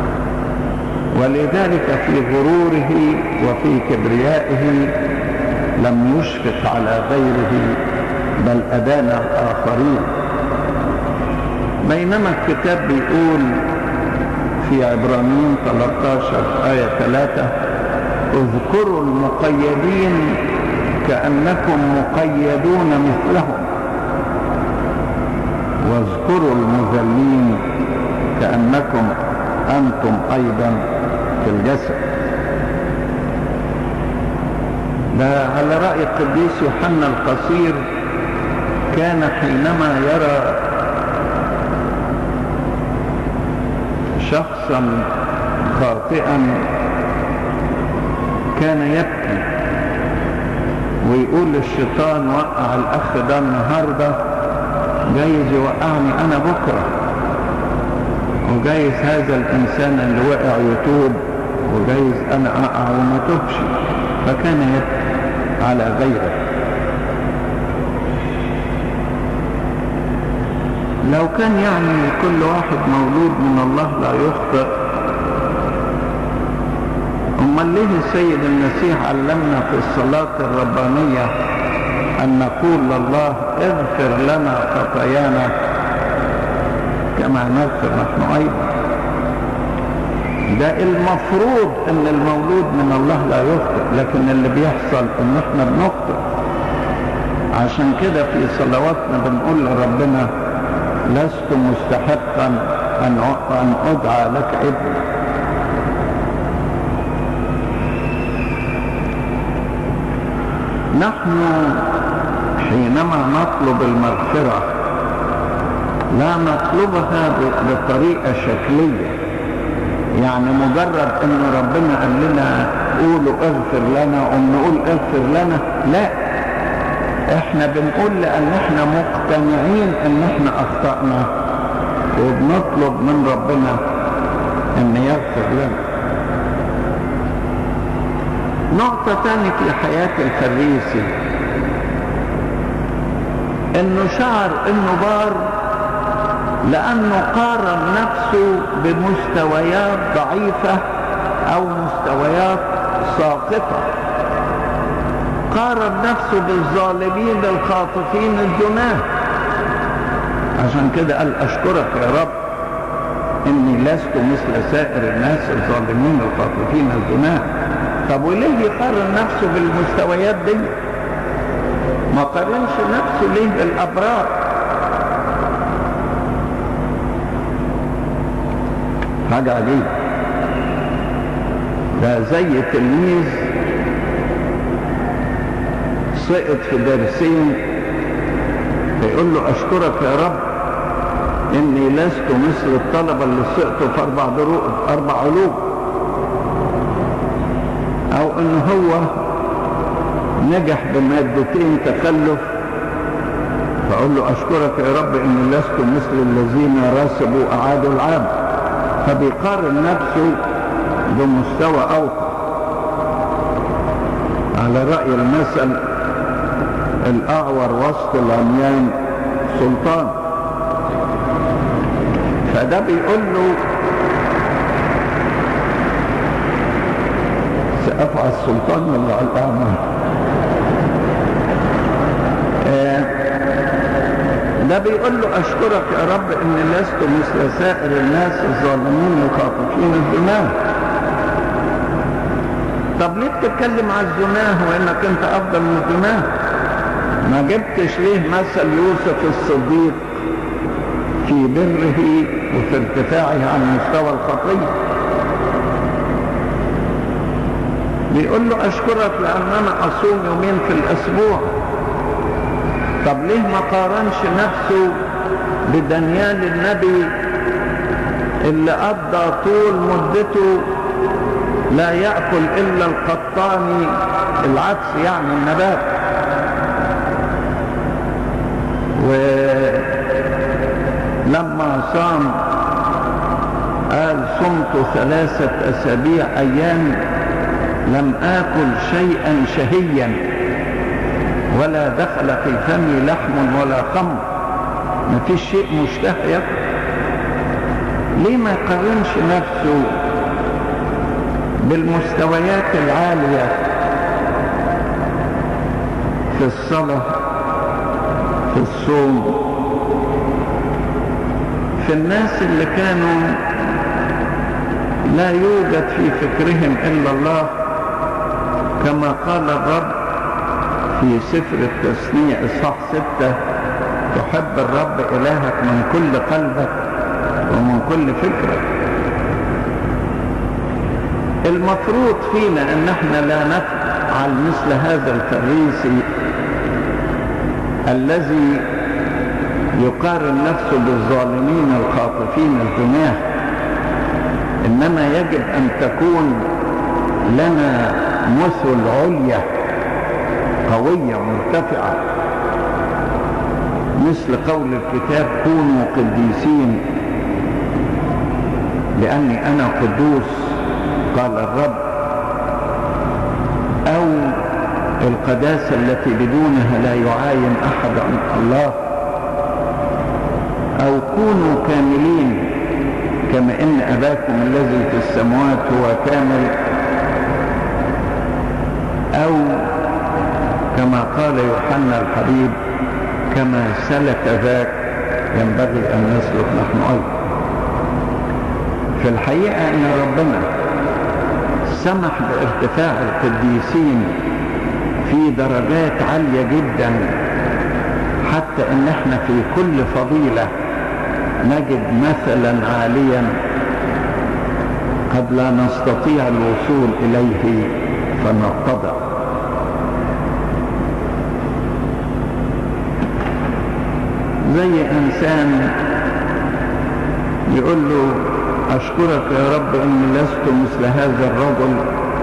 S1: ولذلك في غروره وفي كبريائه لم يشفق على غيره بل أدان الآخرين. بينما الكتاب بيقول في عبرانيين 13 آية 3: اذكروا المقيدين كأنكم مقيدون مثلهم، واذكروا المذلين كأنكم أنتم أيضا في الجسد. ده على رأي القديس يوحنا القصير، كان حينما يرى شخصا خاطئا كان يبكي ويقول للشيطان: وقع الأخ ده النهارده، جايز يوقعني أنا بكرة، وجايز هذا الإنسان اللي وقع يتوب، وجايز أنا أقع وما توبش. فكان يبكي على غيره. لو كان يعني كل واحد مولود من الله لا يخطئ، امال ليه السيد المسيح علمنا في الصلاة الربانية ان نقول لله: اغفر لنا خطايانا كما نغفر نحن ايضا؟ ده المفروض ان المولود من الله لا يخطئ، لكن اللي بيحصل ان احنا بنخطئ. عشان كده في صلواتنا بنقول لربنا: لست مستحقا ان ادعى لك ابن. نحن حينما نطلب المغفرة لا نطلبها بطريقة شكلية، يعني مجرد ان ربنا قال لنا قولوا اغفر لنا ونقول اغفر لنا، لا، احنا بنقول لان احنا مقتنعين ان احنا اخطأنا وبنطلب من ربنا ان يغفر لنا. نقطة تانية في حياة الفريسي، انه شعر انه بار لانه قارن نفسه بمستويات ضعيفة او مستويات ساقطة. قارن نفسه بالظالمين الخاطفين الزناه. عشان كده قال: اشكرك يا رب اني لست مثل سائر الناس الظالمين الخاطفين الزناه. طب وليه يقارن نفسه بالمستويات دي؟ ما قارنش نفسه ليه بالابرار؟ حاجة عجيبة. ده زي تلميذ سقط في درسين فيقول له: اشكرك يا رب اني لست مثل الطلبة اللي سقطوا في 4 علوم. او ان هو نجح بمادتين تخلف فاقول له: اشكرك يا رب اني لست مثل الذين رسبوا اعادوا العام. فبيقارن نفسه بمستوى اوقع. على رأي المثل: الاعور وسط العميان سلطان. فده بيقول له: سأفعل السلطان ولا على الأعمى؟ ده بيقول له: أشكرك يا رب إني لست مثل سائر الناس الظالمين الخاطفين الزناه. طب ليه بتتكلم على الزناه وإنك أنت أفضل من الزناه؟ ما جبتش ليه مثل يوسف الصديق في بره وفي ارتفاعه عن مستوى الخطية؟ بيقول له: أشكرك لأن أنا أصوم يومين في الأسبوع. طب ليه ما قارنش نفسه بدانيال النبي اللي قضى طول مدته لا يأكل إلا القطاني، العدس يعني النبات، ولما صام قال: صمت 3 أسابيع أيام لم آكل شيئا شهيا ولا دخل في فمي لحم ولا خمر. ما فيش شيء مشتهى ياكل. ليه ما يقارنش نفسه بالمستويات العالية في الصلاة، في الصوم، في الناس اللي كانوا لا يوجد في فكرهم إلا الله، كما قال الرب في سفر التثنية إصحاح 6: تحب الرب إلهك من كل قلبك ومن كل فكرك. المفروض فينا ان احنا لا نفعل مثل هذا الفريسي الذي يقارن نفسه بالظالمين الخاطفين الجناح، انما يجب ان تكون لنا مثل عليا قوية مرتفعة، مثل قول الكتاب: كونوا قديسين لأني أنا قدوس قال الرب، أو القداسة التي بدونها لا يعاين أحد الله، أو كونوا كاملين كما إن أباكم الذي في السماوات هو كامل، أو كما قال يوحنا الحبيب: كما سلك ذاك ينبغي أن نسلك نحن أيضا. في الحقيقة أن ربنا سمح بارتفاع القديسين في درجات عالية جدا، حتى ان احنا في كل فضيلة نجد مثلا عاليا قد لا نستطيع الوصول اليه فنتضع. زي انسان يقول له: أشكرك يا رب إني لست مثل هذا الرجل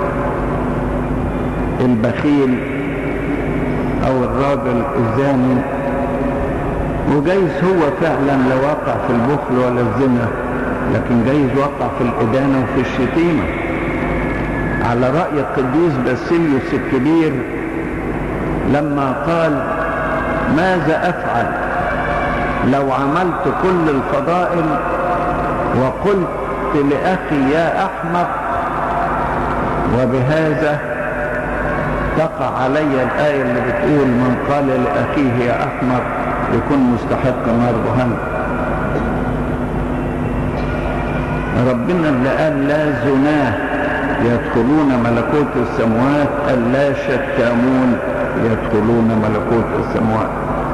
S1: البخيل أو الراجل الزاني. وجايز هو فعلا لا وقع في البخل ولا الزنا، لكن جايز وقع في الإدانة وفي الشتيمة. على رأي القديس باسيليوس الكبير لما قال: ماذا أفعل لو عملت كل الفضائل وقلت لأخي يا أحمق، وبهذا تقع علي الآية اللي بتقول: من قال لأخيه يا أحمق يكون مستحق نار جهنم. ربنا اللي قال: لا زناه يدخلون ملكوت السماوات، قال: لا شتامون يدخلون ملكوت السماوات.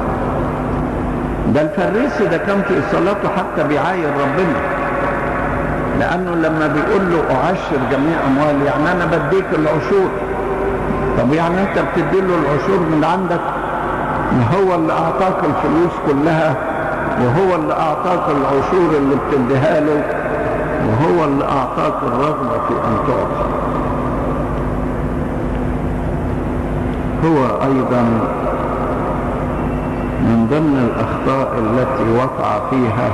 S1: ده الفريسي ده كان في صلاته حتى بيعاير ربنا، لأنه لما بيقول له: أعشر جميع أموالي، يعني أنا بديك العشور. طب يعني أنت بتدي له العشور من عندك؟ ما هو اللي أعطاك الفلوس كلها، وهو اللي أعطاك العشور اللي بتديها له، وهو اللي أعطاك الرغبة في أن تعطي. هو أيضا من ضمن الأخطاء التي وقع فيها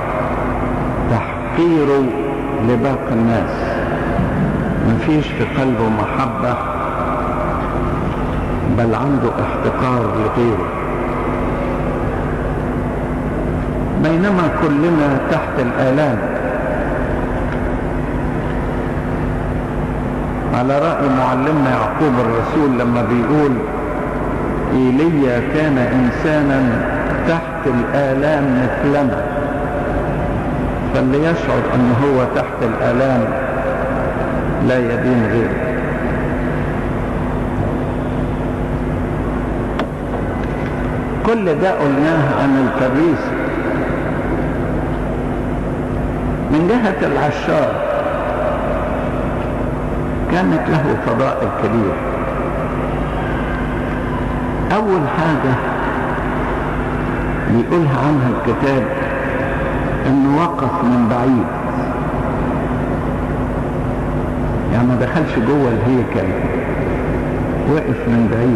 S1: تحقيره لباقي الناس، مفيش في قلبه محبة، بل عنده احتقار لغيره، بينما كلنا تحت الآلام. على رأي معلمنا يعقوب الرسول لما بيقول: إيليا كان إنسانا تحت الآلام مثلنا. فاللي يشعر أنه هو تحت الآلام لا يدين غيره. كل ده قلناه عن الفريسي. من جهة العشار كانت له فضائل كبيرة. أول حاجة بيقولها عنها الكتاب إنه وقف من بعيد، يعني ما دخلش جوه الهيكل، وقف من بعيد،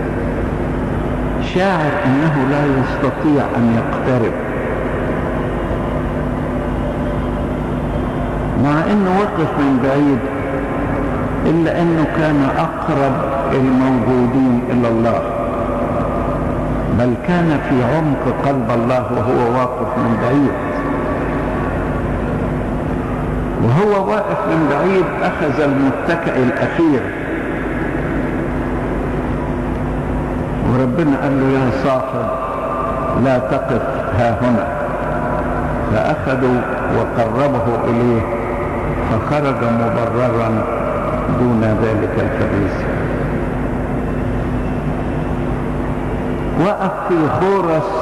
S1: شاعر أنه لا يستطيع أن يقترب، مع أنه وقف من بعيد إلا أنه كان أقرب الموجودين إلى الله، بل كان في عمق قلب الله وهو واقف من بعيد. وهو واقف من بعيد أخذ المتكئ الأخير، وربنا قال له يا صاحب لا تقف ها هنا، فأخذوا وقربه إليه فخرج مبررا دون ذلك الفريسي. وقف في خورس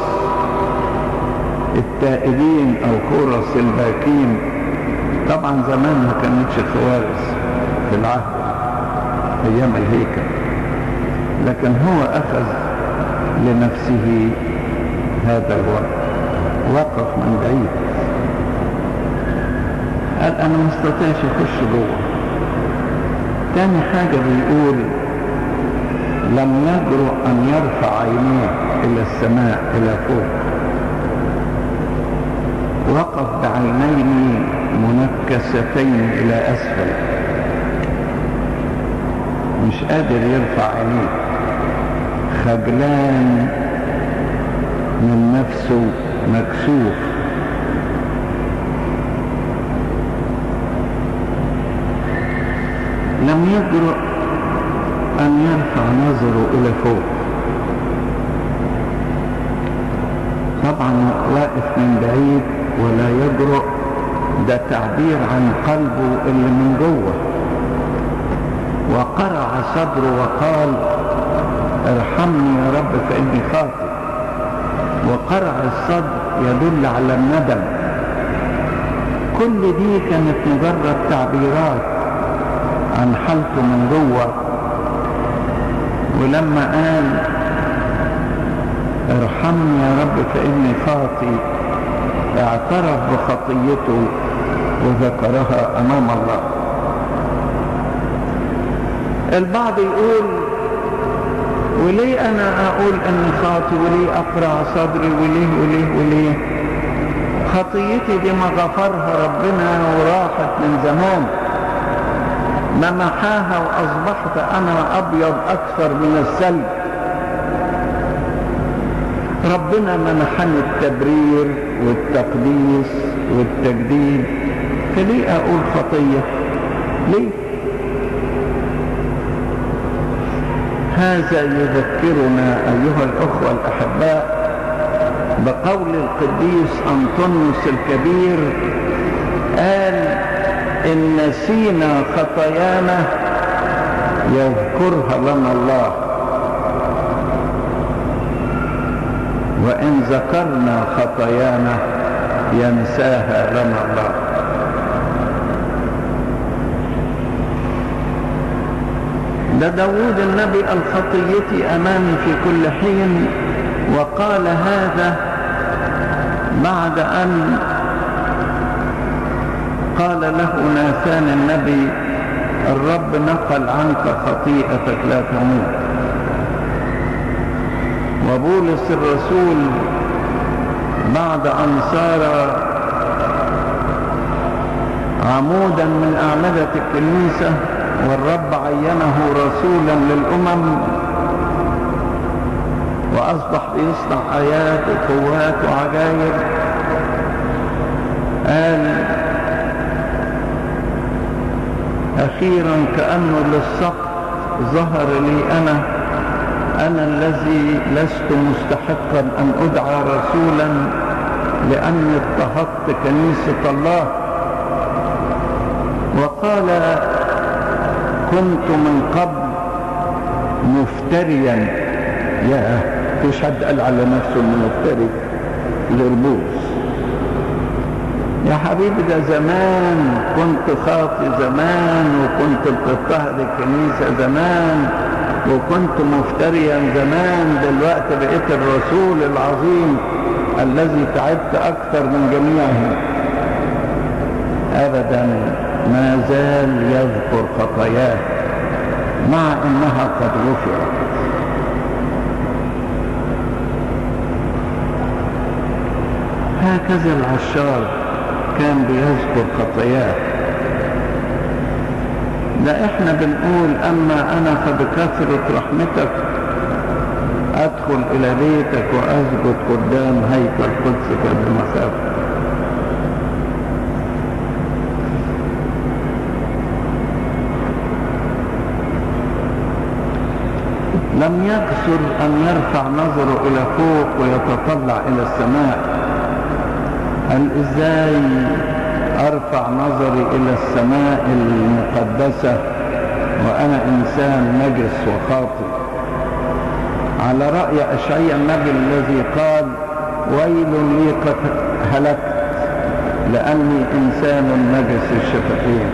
S1: التائبين أو خورس الباكين. طبعا زمان ما كانتش خوارس في العهد أيام الهيكل، لكن هو أخذ لنفسه هذا الوقت، وقف من بعيد قال أنا ما استطيعش أخش جوه. تاني حاجة بيقول لم يجرؤ أن يرفع عينيه إلى السماء إلى فوق، وقف بعينين منكستين إلى أسفل، مش قادر يرفع عينيه، خجلان من نفسه، مكسوف. لم يجرؤ أن يرفع نظره إلى فوق. طبعا واقف من بعيد ولا يجرؤ، ده تعبير عن قلبه اللي من جوه. وقرع صدره وقال ارحمني يا رب فإني خاطئ. وقرع الصدر يدل على الندم. كل دي كانت مجرد تعبيرات عن حالته من جوه. ولما قال ارحمني يا رب فإني خاطئ اعترف بخطيته وذكرها أمام الله. البعض يقول وليه أنا أقول أني خاطئ، وليه أقرع صدري، وليه خطيتي دي ما غفرها ربنا وراحت من زمان، ما محاها وأصبحت أنا أبيض أكثر من الثلج. ربنا منحني التبرير والتقديس والتجديد، فليه أقول خطية؟ ليه؟ هذا يذكرنا أيها الأخوة الأحباء بقول القديس أنطونيوس الكبير، قال إن نسينا خطايانا يذكرها لنا الله، وإن ذكرنا خطايانا ينساها لنا الله. ده داود النبي الخطيتي أمامي في كل حين، وقال هذا بعد أن قال له ناثان النبي الرب نقل عنك خطيئتك لا تموت. وبولس الرسول بعد أن صار عمودا من أعمدة الكنيسة والرب عينه رسولا للأمم وأصبح بيصنع آيات وقوات وعجائب، قال أخيرا كأنه للسقط ظهر لي أنا الذي لست مستحقا أن أدعى رسولا لأني اضطهدت كنيسة الله. وقال كنت من قبل مفتريا. يا مش حد قال على نفسه انه مفتري غير بولس. يا حبيبي ده زمان كنت خاطي زمان، وكنت بتضطهد الكنيسة زمان، وكنت مفتريا زمان. دلوقتي بقيت الرسول العظيم الذي تعبت أكثر من جميعهم. أبدا ما زال يذكر خطاياه مع أنها قد غفرت. هكذا العشار كان بيذكر خطاياه. ده احنا بنقول اما انا فبكثرة رحمتك ادخل الى بيتك واسجد قدام هيكل قدسك بمخافة. لم يقصر أن يرفع نظره إلى فوق ويتطلع إلى السماء. قال إزاي أرفع نظري إلى السماء المقدسة وأنا إنسان نجس وخاطئ؟ على رأي أشعياء النبي الذي قال ويل لي قد هلكت لأني إنسان نجس الشفتين.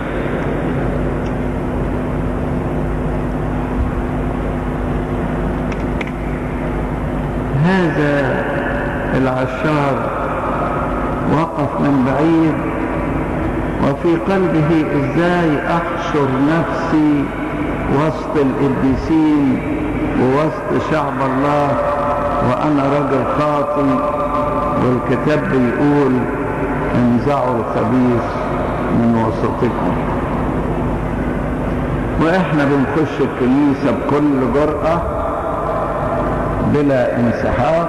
S1: هذا العشار وقف من بعيد وفي قلبه ازاي احشر نفسي وسط القديسين ووسط شعب الله وانا رجل خاطئ، والكتاب بيقول انزعوا الخبيث من وسطكم. واحنا بنخش الكنيسة بكل جرأة بلا انسحاق،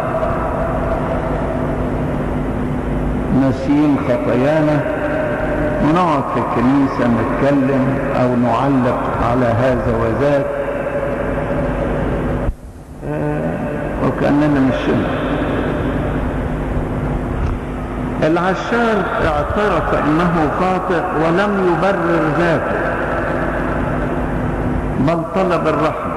S1: ناسيين خطايانا، ونقعد في الكنيسة نتكلم أو نعلق على هذا وذاك وكأننا مش شبه. العشار اعترف أنه خاطئ ولم يبرر ذاته، بل طلب الرحمة،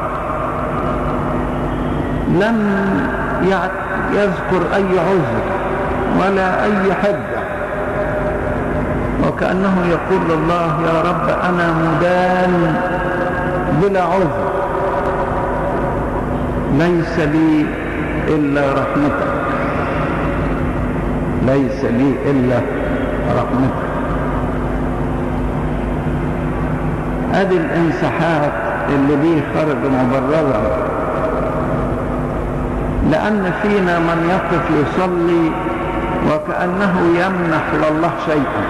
S1: لم يذكر أي عذر ولا أي حجة، وكأنه يقول لله يا رب أنا مدان بلا عذر، ليس لي إلا رحمتك، ليس لي إلا رحمتك. أدي الانسحاق اللي بيه خرج مبررا، لأن فينا من يقف يصلي وكأنه يمنح لله شيئا،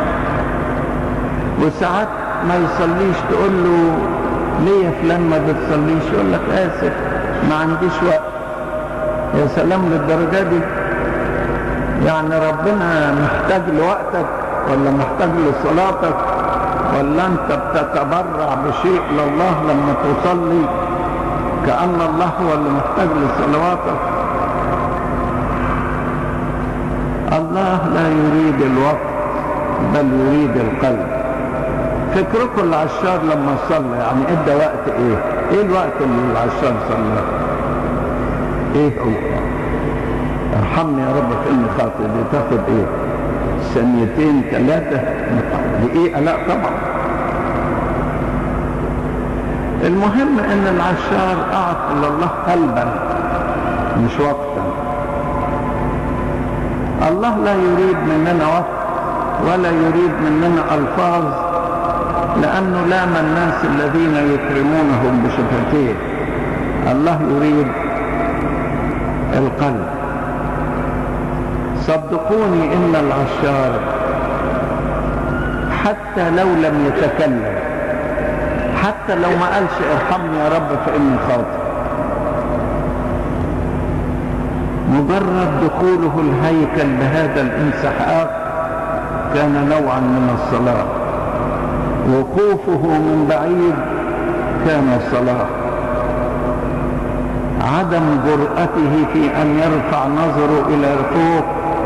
S1: وساعات ما يصليش تقول له ليه يا فلان ما بتصليش؟ يقول لك آسف ما عنديش وقت. يا سلام للدرجة دي؟ يعني ربنا محتاج لوقتك ولا محتاج لصلاتك؟ ولا انت بتتبرع بشيء لله لما تصلي كأن الله هو اللي محتاج لصلواتك؟ الله لا يريد الوقت بل يريد القلب. فكركم العشار لما صلى يعني ادى وقت ايه؟ ايه الوقت اللي العشار صلى؟ ايه هو؟ ارحمني يا رب فإني خاطئ، دي تاخد ايه؟ ثانيتين ثلاثة دقيقة؟ لا طبعا. المهم ان العشار اعطى لله قلبا مش وقتا. الله لا يريد مننا وقت ولا يريد مننا الفاظ، لانه لام الناس الذين يكرمونهم بشفتيه. الله يريد القلب. صدقوني ان العشار حتى لو لم يتكلم، حتى لو ما قالش ارحمني يا رب فإني خاطئ، مجرد دخوله الهيكل بهذا الانسحاق كان نوعا من الصلاة، وقوفه من بعيد كان صلاة، عدم جرأته في أن يرفع نظره إلى فوق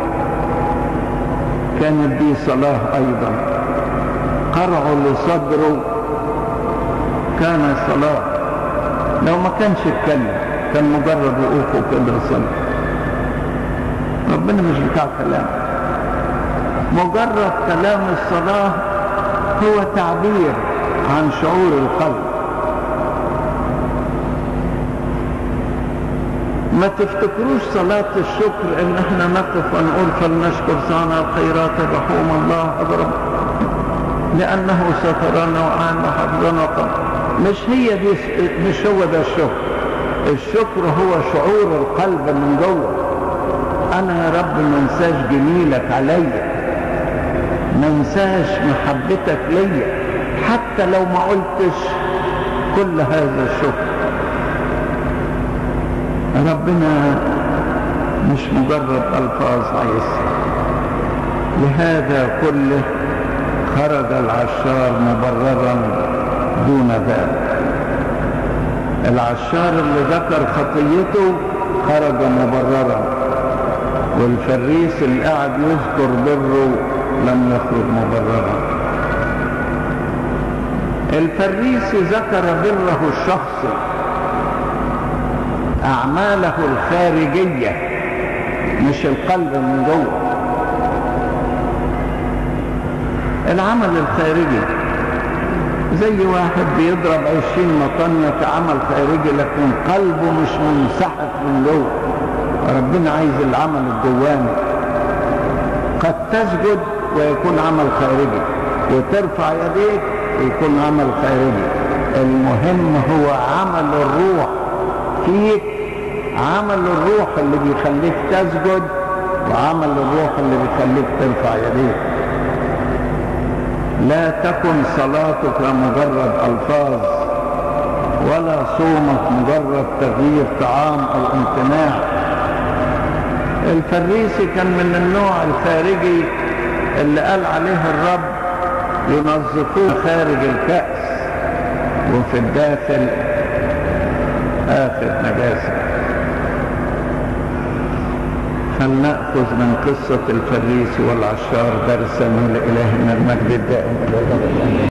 S1: كانت دي صلاة أيضا، قرعه لصدره كان صلاة. لو ما كانش يتكلم كان مجرد وقوفه كده صلاة. ربنا مش بتاع كلام، مجرد كلام الصلاة هو تعبير عن شعور القلب. ما تفتكروش صلاة الشكر ان احنا نقف ونقول فلنشكر صانع الخيرات الرحوم الله اضرب لانه سترنا وعان وحفظنا وقام. مش هي دي، مش هو ده الشكر. الشكر هو شعور القلب من جوه. انا يا رب ما انساش جميلك عليا، ما انساش محبتك ليا حتى لو ما قلتش كل هذا الشكر. ربنا مش مجرد الفاظ عايزها. لهذا كله خرج العشار مبررا دون ذلك. العشار اللي ذكر خطيته خرج مبررا، والفريس اللي قاعد يذكر بره لم يخرج مبررا. الفريس ذكر بره الشخصي، أعماله الخارجية مش القلب من جوه. العمل الخارجي زي واحد بيضرب 20 مطنية في عمل خارجي لكن قلبه مش منسحق من جوه. ربنا عايز العمل الجواني. قد تسجد ويكون عمل خارجي، وترفع يديك ويكون عمل خارجي. المهم هو عمل الروح فيك، عمل الروح اللي بيخليك تسجد، وعمل الروح اللي بيخليك ترفع يديك. لا تكن صلاتك مجرد ألفاظ، ولا صومك مجرد تغيير طعام أو امتناع. الفريسي كان من النوع الخارجي اللي قال عليه الرب ينظفوه خارج الكأس وفي الداخل آخر نجاسة. فلنأخذ من قصة الفريسي والعشار درسا، ولإلهنا المجد الدائم.